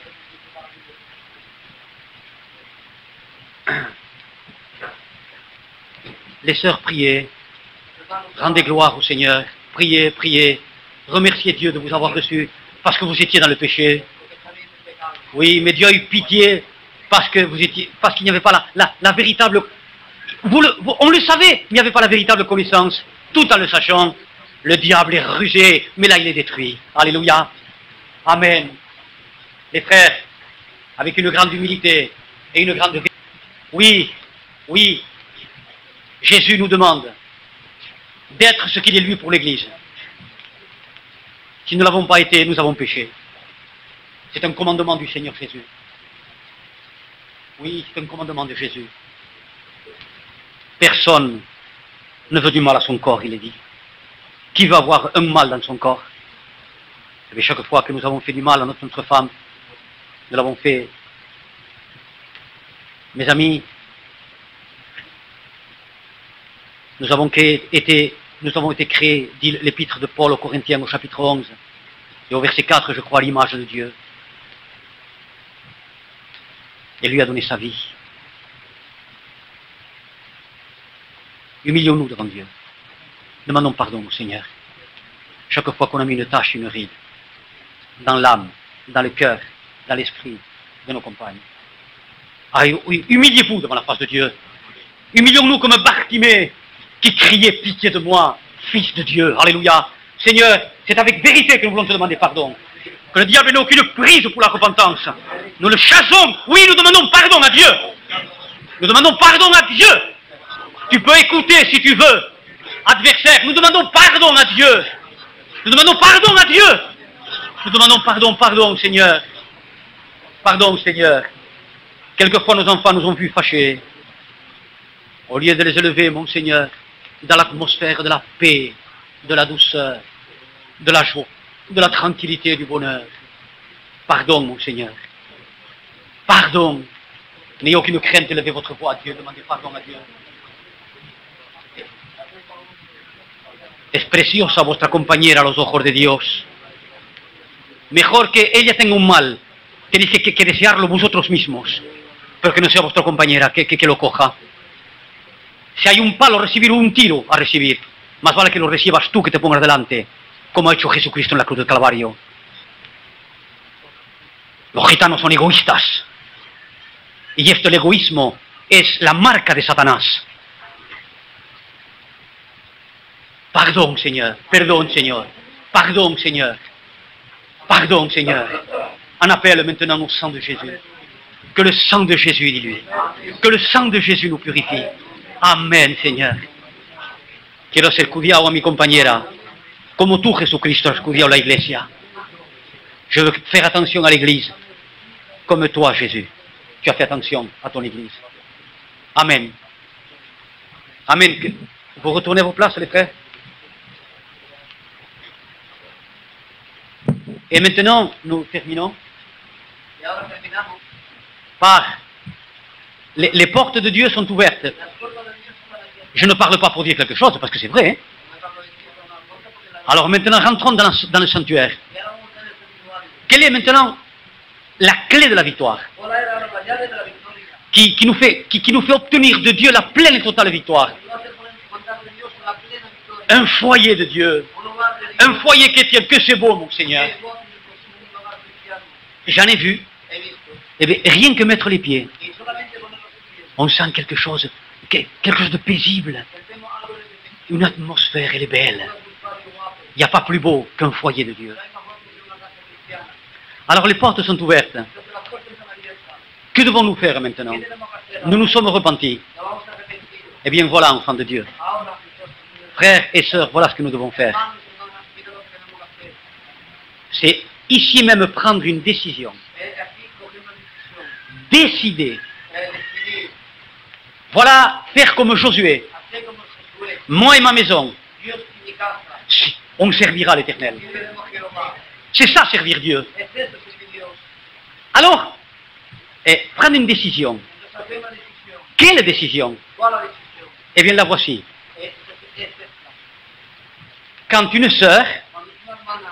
Speaker 1: Les sœurs, priez, rendez gloire au Seigneur, priez, priez, remerciez Dieu de vous avoir reçu parce que vous étiez dans le péché. Oui, mais Dieu a eu pitié parce que vous étiez, parce qu'il n'y avait pas la, la, la véritable... Vous le, vous, on le savait, mais il n'y avait pas la véritable connaissance. Tout en le sachant, le diable est rusé, mais là il est détruit. Alléluia. Amen. Les frères, avec une grande humilité et une grande... Oui, oui, Jésus nous demande d'être ce qu'il est lui pour l'Église. Si nous ne l'avons pas été, nous avons péché. C'est un commandement du Seigneur Jésus. Oui, c'est un commandement de Jésus. Personne ne veut du mal à son corps, il est dit. Qui veut avoir un mal dans son corps? Et chaque fois que nous avons fait du mal à notre, notre femme, nous l'avons fait. Mes amis, nous avons été, nous avons été créés, dit l'épître de Paul aux Corinthiens au chapitre onze, et au verset quatre, je crois, à l'image de Dieu. Et lui a donné sa vie. Humilions-nous devant Dieu. Demandons pardon au Seigneur. Chaque fois qu'on a mis une tache, une ride, dans l'âme, dans le cœur, dans l'esprit de nos compagnes. Ah, oui, humiliez-vous devant la face de Dieu. Humilions-nous comme Bartimée qui criait pitié de moi, fils de Dieu. Alléluia. Seigneur, c'est avec vérité que nous voulons te demander pardon. Que le diable n'ait aucune prise pour la repentance. Nous le chassons. Oui, nous demandons pardon à Dieu. Nous demandons pardon à Dieu. Tu peux écouter si tu veux. Adversaire, nous demandons pardon à Dieu. Nous demandons pardon à Dieu. Nous demandons pardon, pardon, Seigneur. Pardon, Seigneur. Quelquefois, nos enfants nous ont vus fâchés. Au lieu de les élever, mon Seigneur, dans l'atmosphère de la paix, de la douceur, de la joie, de la tranquillité, du bonheur. Pardon, mon Seigneur. Pardon. N'ayez aucune crainte, élevez votre voix à Dieu, demandez pardon a Dieu. Es preciosa vuestra compañera a los ojos de Dios. Mejor que ella tenga un mal, que dice que, que desearlo vosotros mismos, pero que no sea vuestra compañera, que, que, que lo coja. Si hay un palo, recibir un tiro a recibir. Más vale que lo recibas tú, que te pongas delante, como ha hecho Jesucristo en la cruz del Calvario. Los gitanos son egoístas. Y esto, el egoísmo, es la marca de Satanás. Pardon, Seigneur. Pardon, Seigneur. Pardon, Seigneur. Pardon, Seigneur. On appelle maintenant au sang de Jésus. Que le sang de Jésus, dis-lui. Que le sang de Jésus nous purifie. Amén, Señor. Quiero ser cuidado a mi compañera, como tú, Jesucristo, has cuidado la iglesia. Je veux faire attention à l'église, comme toi, Jésus. Tu as fait attention à ton église. Amen. Amen. Vous retournez à vos places, les frères. Et maintenant, nous terminons
Speaker 2: Y ahora terminamos.
Speaker 1: par les, les portes de Dieu sont ouvertes.
Speaker 2: Las puertas de Dios son abiertas.
Speaker 1: Je ne parle pas pour dire quelque chose, parce que c'est vrai. Hein.
Speaker 2: No estamos diciendo una cosa porque la
Speaker 1: Alors maintenant, rentrons dans, la- dans le sanctuaire.
Speaker 2: Y ahora vamos a ver el santuario.
Speaker 1: Quelle est maintenant la clé de la victoire
Speaker 2: ¿Cuál era ahora la llave de la victoria?
Speaker 1: qui, qui nous fait, qui, qui nous fait obtenir de Dieu la pleine et totale victoire?
Speaker 2: Que nos hace poner- contar de Dios la plena victoria.
Speaker 1: Un foyer de Dieu.
Speaker 2: Un hogar de Dios.
Speaker 1: Un foyer chrétien, que c'est beau, mon Seigneur.
Speaker 2: Que es gozo y consumo un hogar cristiano.
Speaker 1: J'en ai vu.
Speaker 2: He visto.
Speaker 1: Eh bien, rien que mettre les pieds,
Speaker 2: Y solamente poner los pies.
Speaker 1: on sent quelque chose, que- quelque chose de paisible.
Speaker 2: Sentemos algo de bendición.
Speaker 1: Une atmosphère, elle est belle.
Speaker 2: Un santuario guapo.
Speaker 1: Il n'y a pas plus beau qu'un foyer de Dieu.
Speaker 2: No hay más guapo que una casa cristiana.
Speaker 1: Alors les portes sont ouvertes.
Speaker 2: Entonces las puertas están abiertas.
Speaker 1: Que devons-nous faire maintenant?
Speaker 2: ¿Qué tenemos que hacer?
Speaker 1: Nous nous sommes repentis.
Speaker 2: Nos vamos a arrepentir.
Speaker 1: Eh bien voilà, enfants de Dieu.
Speaker 2: Ahora, Jesús,
Speaker 1: Frères et sœurs, voilà ce que nous devons faire.
Speaker 2: hermanos y hermanas, mira lo que tenemos que hacer.
Speaker 1: C'est ici même prendre une décision.
Speaker 2: Es aquí coger una decisión.
Speaker 1: Décider.
Speaker 2: Es decidir.
Speaker 1: Voilà, faire comme Josué.
Speaker 2: Hacer como Josué.
Speaker 1: Moi et ma maison,
Speaker 2: Dios y mi casa.
Speaker 1: si, on servira l'Éternel.
Speaker 2: Serviremos a Jehová.
Speaker 1: C'est ça, servir Dieu.
Speaker 2: Es eso servir Dios.
Speaker 1: Alors, eh, prendre une décision.
Speaker 2: Entonces hacer una decisión.
Speaker 1: Quelle décision?
Speaker 2: ¿Cuál la decisión?
Speaker 1: Eh bien, la voici.
Speaker 2: Es, es, es esta.
Speaker 1: Quand une sœur
Speaker 2: Cuando una hermana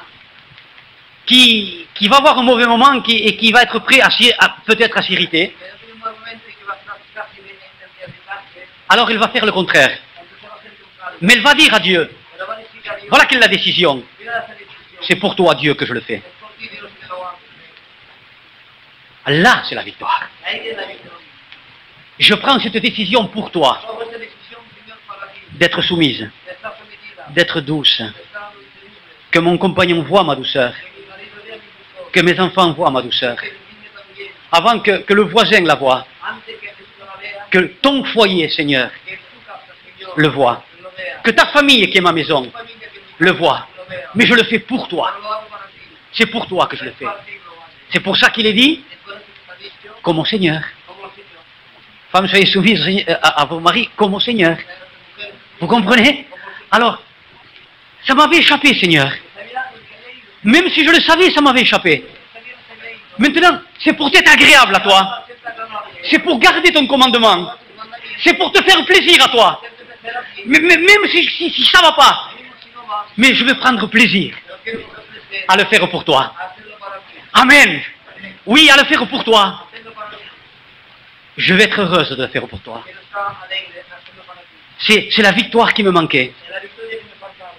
Speaker 1: qui, qui va avoir un mauvais moment qui, et qui va être prêt à, s'y- à- peut-être à s'irriter,
Speaker 2: que no tiene un buen momento y que va a estar casi bien a irritarse,
Speaker 1: alors elle va faire le contraire.
Speaker 2: entonces va a hacer lo contrario.
Speaker 1: Mais elle va dire à Dieu,
Speaker 2: Pero va a decir a Dios,
Speaker 1: voilà quelle est la décision.
Speaker 2: mira esa decisión.
Speaker 1: C'est pour toi, Dieu, que je le fais.
Speaker 2: Es por ti, Dios, que lo hace.
Speaker 1: Là, c'est la victoire.
Speaker 2: Ahí viene la victoria.
Speaker 1: Je prends cette décision pour toi,
Speaker 2: Tomo esta decisión, Señor, para ti.
Speaker 1: d'être soumise,
Speaker 2: De estar sometida.
Speaker 1: d'être douce,
Speaker 2: De estar disponible.
Speaker 1: que mon compagnon voit ma douceur,
Speaker 2: Que mi marido vea mi dulzor.
Speaker 1: que mes enfants voient ma douceur,
Speaker 2: Que mi niña también.
Speaker 1: avant que, que le voisin la voie,
Speaker 2: Antes que Jesús la vea.
Speaker 1: que ton foyer, Seigneur,
Speaker 2: Que tu casa, Señor.
Speaker 1: le voit,
Speaker 2: Lo vea.
Speaker 1: que ta famille qui est ma maison
Speaker 2: Tu familia que mi
Speaker 1: le
Speaker 2: casa
Speaker 1: voit.
Speaker 2: Lo vea.
Speaker 1: Mais je le fais pour toi.
Speaker 2: Pero lo hago para ti.
Speaker 1: C'est pour toi que je le
Speaker 2: Es
Speaker 1: fais.
Speaker 2: para ti que lo haces.
Speaker 1: C'est pour ça qu'il est dit,
Speaker 2: Es por eso que está dicho,
Speaker 1: comme mon Seigneur.
Speaker 2: como lo Señor.
Speaker 1: Femmes, soyez soumises à, à vos maris comme au Seigneur.
Speaker 2: Mujeres, mujeres,
Speaker 1: Vous comprenez? Alors, ça m'avait échappé, Seigneur.
Speaker 2: sabía lo que he leído.
Speaker 1: Même si je le savais, ça m'avait échappé.
Speaker 2: Sabía lo que he leído.
Speaker 1: Maintenant, c'est pour être agréable à toi.
Speaker 2: Para hacerte agradable.
Speaker 1: C'est pour garder ton commandement.
Speaker 2: Para tus mandamientos.
Speaker 1: C'est pour te faire plaisir à toi.
Speaker 2: Hacerte placer a ti.
Speaker 1: Mais, mais- même si, si, si ça va pas,
Speaker 2: Mismo si no vas,
Speaker 1: mais je vais prendre plaisir
Speaker 2: pero quiero coger placer
Speaker 1: à le faire pour toi.
Speaker 2: a hacerlo para ti.
Speaker 1: Amen. Oui, à le faire pour toi.
Speaker 2: Hacerlo para ti.
Speaker 1: Je vais être heureuse de le faire pour toi.
Speaker 2: Quiero estar alegre de hacerlo para ti.
Speaker 1: C'est c'est la victoire qui me manquait.
Speaker 2: Es la victoria que me faltaba.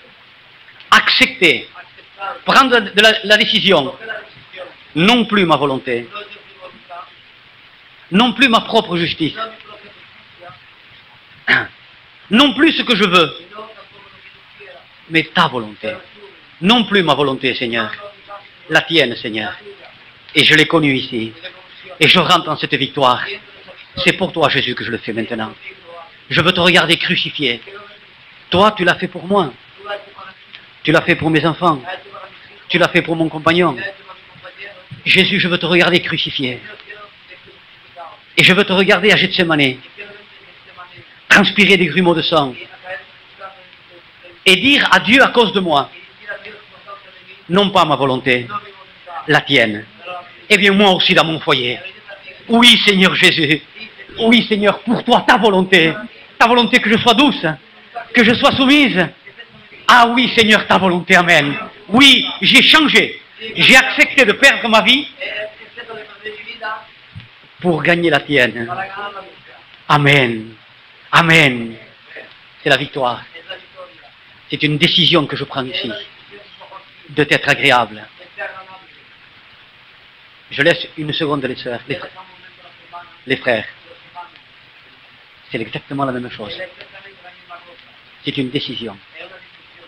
Speaker 1: Accepter,
Speaker 2: Aceptar.
Speaker 1: prendre de la, la décision.
Speaker 2: Coger la decisión.
Speaker 1: Non plus ma volonté,
Speaker 2: No es de mi voluntad.
Speaker 1: non plus ma propre justice,
Speaker 2: No es mi propia justicia.
Speaker 1: non plus ce que je veux,
Speaker 2: Y no tampoco lo que tú quieras.
Speaker 1: mais ta volonté.
Speaker 2: Pero tú.
Speaker 1: Non plus ma volonté, Seigneur,
Speaker 2: No lo digas, Señor.
Speaker 1: la tienne, Seigneur.
Speaker 2: La tuya.
Speaker 1: Et je l'ai connue ici.
Speaker 2: Y de convicción.
Speaker 1: Et je rentre dans cette victoire.
Speaker 2: Siento esa victoria.
Speaker 1: C'est pour toi, Jésus, que je le fais maintenant.
Speaker 2: Por ti que lo haces.
Speaker 1: Je veux te regarder crucifié.
Speaker 2: Quiero verte.
Speaker 1: Toi, tu l'as fait pour moi.
Speaker 2: Tú lo has hecho para ti.
Speaker 1: Tu l'as fait pour mes enfants.
Speaker 2: Lo has hecho para mis hijos.
Speaker 1: Tu l'as fait pour mon compagnon.
Speaker 2: Lo has hecho para mis compañeros.
Speaker 1: Jésus, je veux te regarder crucifié.
Speaker 2: Yo quiero verte crucificado.
Speaker 1: Et je veux te regarder à Gethsemane,
Speaker 2: Y quiero verte de esta manera.
Speaker 1: transpirer des grumeaux de sang.
Speaker 2: Y a caer en tu sangre, en tu- en
Speaker 1: et dire à Dieu à cause de moi,
Speaker 2: y decir a Dios por causa de mí,
Speaker 1: non pas ma volonté,
Speaker 2: no mi voluntad,
Speaker 1: la tienne.
Speaker 2: pero la tuya.
Speaker 1: Eh bien, moi aussi dans mon foyer.
Speaker 2: Pero yo también,
Speaker 1: Oui, Seigneur Jésus. Oui, Seigneur, pour toi, ta volonté. Ta volonté que je sois douce, que je sois soumise. Ah oui, Seigneur, ta volonté, amen. Oui, j'ai changé. J'ai accepté de perdre ma vie
Speaker 2: eh, excepto de perder mi vida
Speaker 1: pour gagner la tienne.
Speaker 2: para ganar la tuya.
Speaker 1: Amen. Amen. C'est la victoire.
Speaker 2: Es la victoria.
Speaker 1: C'est une décision que je prends
Speaker 2: Es
Speaker 1: ici,
Speaker 2: la decisión que tomo aquí,
Speaker 1: de t'être agréable.
Speaker 2: de ser agradable.
Speaker 1: Je laisse une seconde les sœurs, les,
Speaker 2: Deja un momento las hermanas,
Speaker 1: les frères.
Speaker 2: los hermanos.
Speaker 1: C'est exactement la même chose.
Speaker 2: Es exactamente la misma cosa.
Speaker 1: C'est une décision.
Speaker 2: Es una decisión.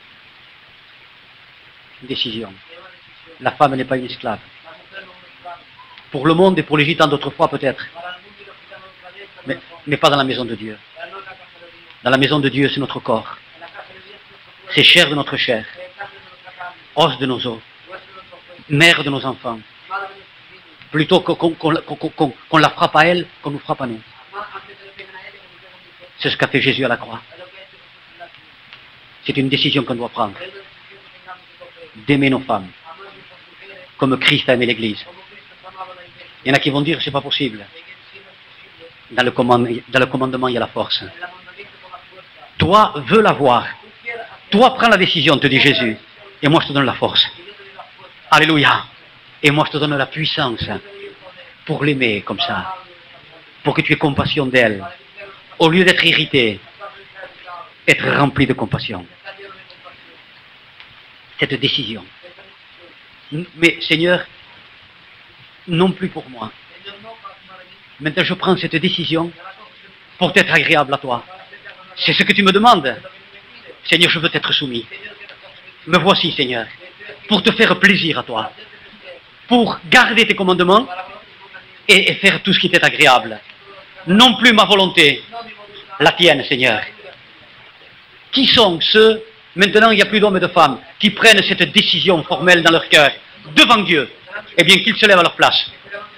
Speaker 1: Une décision.
Speaker 2: Es una decisión.
Speaker 1: La femme n'est pas une esclave.
Speaker 2: La mujer no es un esclavo.
Speaker 1: Pour le monde et pour les gitans d'autrefois peut-être,
Speaker 2: Para el mundo y los gitanos de la vieja no
Speaker 1: mais,
Speaker 2: lo son.
Speaker 1: mais pas dans la maison de Dieu.
Speaker 2: Pero no en la casa de Dios.
Speaker 1: Dans la maison de Dieu, c'est notre corps.
Speaker 2: En la casa de Dios es nuestro cuerpo.
Speaker 1: C'est chair de notre chair,
Speaker 2: Es carne de nuestra carne.
Speaker 1: os de nos os,
Speaker 2: Hueso de nuestro cuerpo.
Speaker 1: mère de nos enfants.
Speaker 2: Madre de nuestros niños.
Speaker 1: Plutôt qu'on qu'on- qu'on- qu'on- qu'on- qu'on la frappe à elle, qu'on nous frappe à nous.
Speaker 2: Más antes de le peguen a él, que nos peguen a nosotros.
Speaker 1: C'est ce qu'a fait Jésus à la croix.
Speaker 2: Es lo que ha hecho Jesús en la cruz.
Speaker 1: C'est une décision qu'on doit prendre,
Speaker 2: Es la decisión que tengamos que coger.
Speaker 1: d'aimer nos femmes,
Speaker 2: Amar nuestras mujeres
Speaker 1: comme Christ a aimé l'Église.
Speaker 2: como Cristo amaba la iglesia.
Speaker 1: Il y en a qui vont dire, c'est pas possible.
Speaker 2: Y que sí no es posible.
Speaker 1: Dans le, commande- dans le commandement, il y a la force.
Speaker 2: En la mandamiento con la fuerza.
Speaker 1: Toi, veux l'avoir.
Speaker 2: Tú quieres hacer.
Speaker 1: Toi, prends la décision, te dit Jésus. Et moi, je te donne la force.
Speaker 2: Y yo te doy la fuerza.
Speaker 1: Alléluia. Et moi, je te donne la puissance
Speaker 2: Yo te doy el poder.
Speaker 1: pour l'aimer comme
Speaker 2: Para
Speaker 1: ça,
Speaker 2: amarle de esa forma.
Speaker 1: pour que tu aies compassion d'elle.
Speaker 2: Para que tengas compasión.
Speaker 1: Au lieu d'être irrité,
Speaker 2: Estás educado.
Speaker 1: être rempli de compassion.
Speaker 2: Estás lleno de compasión.
Speaker 1: Cette décision.
Speaker 2: Esta decisión.
Speaker 1: Mais Seigneur, non plus pour moi.
Speaker 2: Señor, no para tomar en mí.
Speaker 1: Maintenant, je prends cette décision
Speaker 2: Ya la coges en
Speaker 1: pour être agréable à toi.
Speaker 2: para hacerte agradable.
Speaker 1: C'est ce que tu me demandes.
Speaker 2: Es lo que tú me pides.
Speaker 1: Seigneur, je veux t'être soumis.
Speaker 2: Señor, quiero estar sometido.
Speaker 1: Me voici, Seigneur,
Speaker 2: Estoy aquí
Speaker 1: pour te faire plaisir à toi,
Speaker 2: para hacerte placer.
Speaker 1: pour garder tes commandements
Speaker 2: Para guardar tus mandamientos.
Speaker 1: et, et faire tout ce qui t'est agréable. Non plus ma volonté,
Speaker 2: No mi voluntad.
Speaker 1: la tienne, Seigneur.
Speaker 2: La tuya.
Speaker 1: Qui sont ceux, maintenant il n'y a plus d'hommes et de femmes, qui prennent cette décision formelle dans leur cœur, devant Dieu, eh bien qu'ils se lèvent à leur place.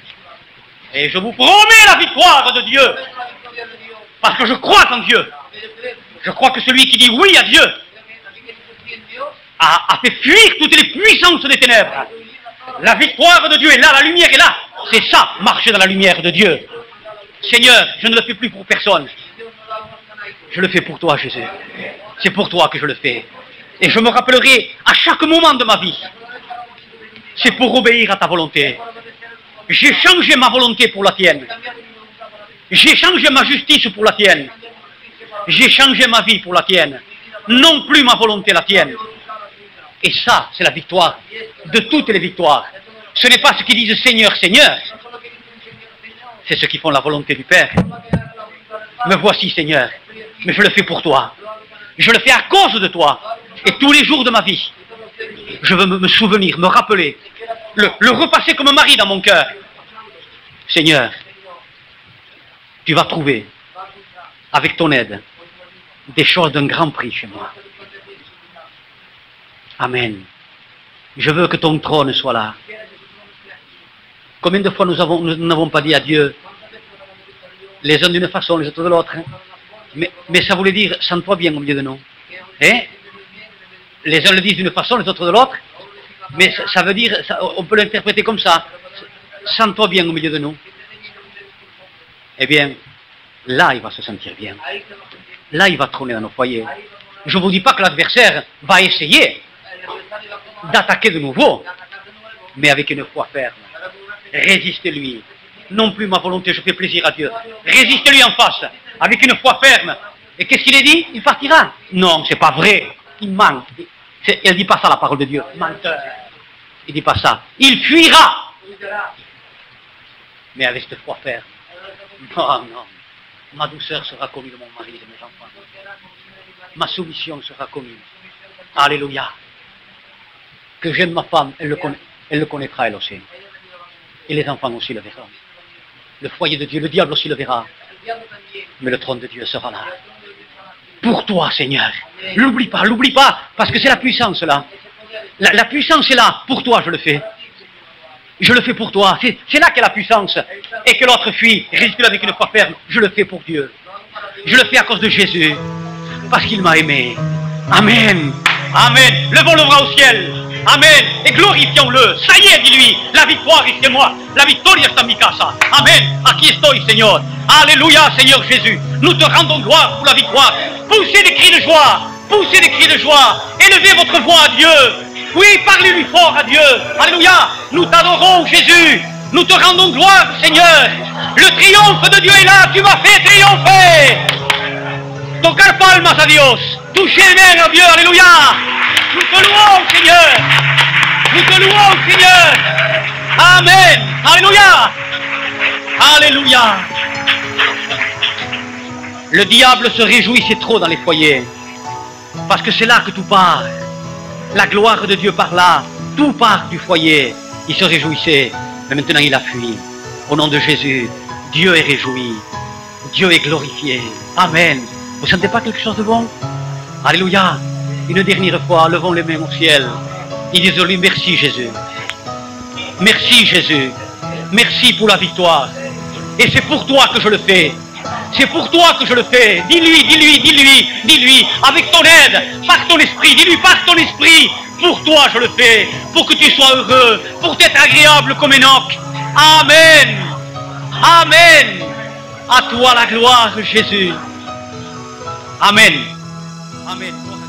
Speaker 1: Et je vous promets la victoire de Dieu,
Speaker 2: Es la victoria de Dios.
Speaker 1: parce que je crois en Dieu.
Speaker 2: Que yo creo.
Speaker 1: Je crois que celui qui dit oui à Dieu
Speaker 2: Creo que así que dices sí en Dios.
Speaker 1: a, a fait fuir toutes les puissances des ténèbres.
Speaker 2: Tú elimina todas
Speaker 1: La victoire de Dieu est là, la lumière est là. C'est ça, marcher dans la lumière de Dieu. Seigneur, je ne le fais plus pour personne.
Speaker 2: las- Dios no da unas canaitas.
Speaker 1: Je le fais pour toi, Jésus. C'est pour toi que je le fais. Et je me rappellerai à chaque moment de ma vie. C'est pour obéir à ta volonté. J'ai changé ma volonté pour la tienne.
Speaker 2: Cambiar mi voluntad para ti.
Speaker 1: J'ai changé ma justice pour la tienne.
Speaker 2: Cambiar mi justicia para ti.
Speaker 1: J'ai changé ma vie pour la tienne. Non plus ma volonté, la tienne.
Speaker 2: Mi voluntad la tuya.
Speaker 1: Et ça, c'est la victoire de toutes les victoires. Ce n'est pas ceux qui disent Seigneur, Seigneur.
Speaker 2: No solo que dicen Señor, Señor.
Speaker 1: C'est ceux qui font la volonté du Père.
Speaker 2: No que hagan la voluntad del Padre.
Speaker 1: Me voici, Seigneur.
Speaker 2: Estoy aquí.
Speaker 1: Mais je le fais pour toi.
Speaker 2: Lo hago para ti.
Speaker 1: Je le fais à cause de toi. Et tous les jours de ma vie,
Speaker 2: Y todos los días.
Speaker 1: je veux me, me souvenir, me rappeler, le, le repasser comme mari dans mon cœur. Seigneur,
Speaker 2: Señor,
Speaker 1: tu vas trouver,
Speaker 2: va a encontrar
Speaker 1: avec ton aide,
Speaker 2: con tu ayuda.
Speaker 1: des choses d'un grand prix chez moi.
Speaker 2: Hacer un fuerte juicio en mi casa.
Speaker 1: Amen. Je veux que ton trône soit là.
Speaker 2: Quiera que tu trono esté aquí.
Speaker 1: Combien de fois nous avons- nous n'avons pas dit à Dieu,
Speaker 2: ¿Cuántas veces nos hemos dicho a Dios?
Speaker 1: les uns d'une façon, les autres de l'autre, hein?
Speaker 2: Una de una forma,
Speaker 1: mais, mais ça voulait dire, sens-toi bien au milieu de nous.
Speaker 2: que aún
Speaker 1: Hein?
Speaker 2: siempre Dios bien, que debes-
Speaker 1: Les uns le disent d'une façon, les autres de l'autre,
Speaker 2: aún decir la
Speaker 1: mais
Speaker 2: palabra,
Speaker 1: ça, ça veut dire, ça- on peut l'interpréter comme ça, sens-toi bien au milieu de nous.
Speaker 2: que te deje que ustedes tus ojos.
Speaker 1: Eh bien, là, il va se sentir bien.
Speaker 2: Ahí se va a sentir.
Speaker 1: Là, il va trôner dans nos foyers.
Speaker 2: Ahí va a poner-
Speaker 1: Je ne vous dis pas que l'adversaire va essayer
Speaker 2: el adversario va a tomar-
Speaker 1: d'attaquer de nouveau,
Speaker 2: de atacar de nuevo,
Speaker 1: mais avec une foi ferme.
Speaker 2: pero con una fe.
Speaker 1: Résistez-lui. Non plus ma volonté, je fais plaisir à Dieu. Résistez-lui en face, avec une foi ferme. Et qu'est-ce qu'il a dit? Il partira. Non, c'est pas vrai. Il ment. C'est- Elle ne dit pas ça, la parole de Dieu. Menteur. Il ne dit pas ça. Il fuira,
Speaker 2: Huyará.
Speaker 1: mais avec cette foi ferme. Non, non. Ma douceur sera connue de mon mari et de mes enfants. Ma soumission sera connue. Alléluia. Que j'aime ma femme, elle le, connaît, elle le connaîtra elle aussi. Et les enfants aussi le verront. Le foyer de Dieu, le diable aussi le verra.
Speaker 2: El diablo también.
Speaker 1: Mais le trône de Dieu sera là.
Speaker 2: El trono de Dios estará aquí.
Speaker 1: Pour toi, Seigneur. L'oublie pas, l'oublie pas, parce que c'est la puissance là.
Speaker 2: Ese poder es
Speaker 1: La, la puissance est là. Pour toi, je le fais.
Speaker 2: para ti, Señor.
Speaker 1: Je le fais pour toi. C'est c'est là qu'est la puissance. Et que l'autre fuit. Résiste avec une foi ferme. Je le fais pour Dieu.
Speaker 2: Lo hago para ti.
Speaker 1: Je le fais à cause de Jésus. Parce qu'il m'a aimé. Amen. Amen. Levons le bras au ciel. Amen. Et glorifions-le. Ça y est, dis-lui. La victoire est chez moi. La victoria está en mi casa. Amen. Aquí estoy, Seigneur. Alléluia, Seigneur Jésus. Nous te rendons gloire pour la victoire. Poussez des cris de joie. Poussez des cris de joie. Élevez votre voix à Dieu. Oui, parlez-lui fort à Dieu. Alléluia. Nous t'adorons, Jésus. Nous te rendons gloire, Seigneur. Le triomphe de Dieu est là. Tu m'as fait triompher. Tocar palmas a Dios. Toucher les mains à Dieu. Alléluia. Nous te louons, Seigneur. Nous te louons, Seigneur. Amen. Alléluia. Alléluia. Le diable se réjouissait trop dans les foyers. Parce que c'est là que tout part. La gloire de Dieu par là. Tout part du foyer. Il se réjouissait. Mais maintenant il a fui. Au nom de Jésus, Dieu est réjoui. Dieu est glorifié. Amen. Vous ne sentez pas quelque chose de bon? Alléluia. Une dernière fois, levons les mains au ciel. Et disons-lui merci Jésus. Merci Jésus. Merci pour la victoire. Et c'est pour toi que je le fais. C'est pour toi que je le fais. Dis-lui, dis-lui, dis-lui, dis-lui, avec ton aide, par ton esprit, dis-lui par ton esprit. Pour toi je le fais, pour que tu sois heureux, pour t'être agréable comme Enoch. Amen. Amen. À toi la gloire, Jésus. Amen. Amen.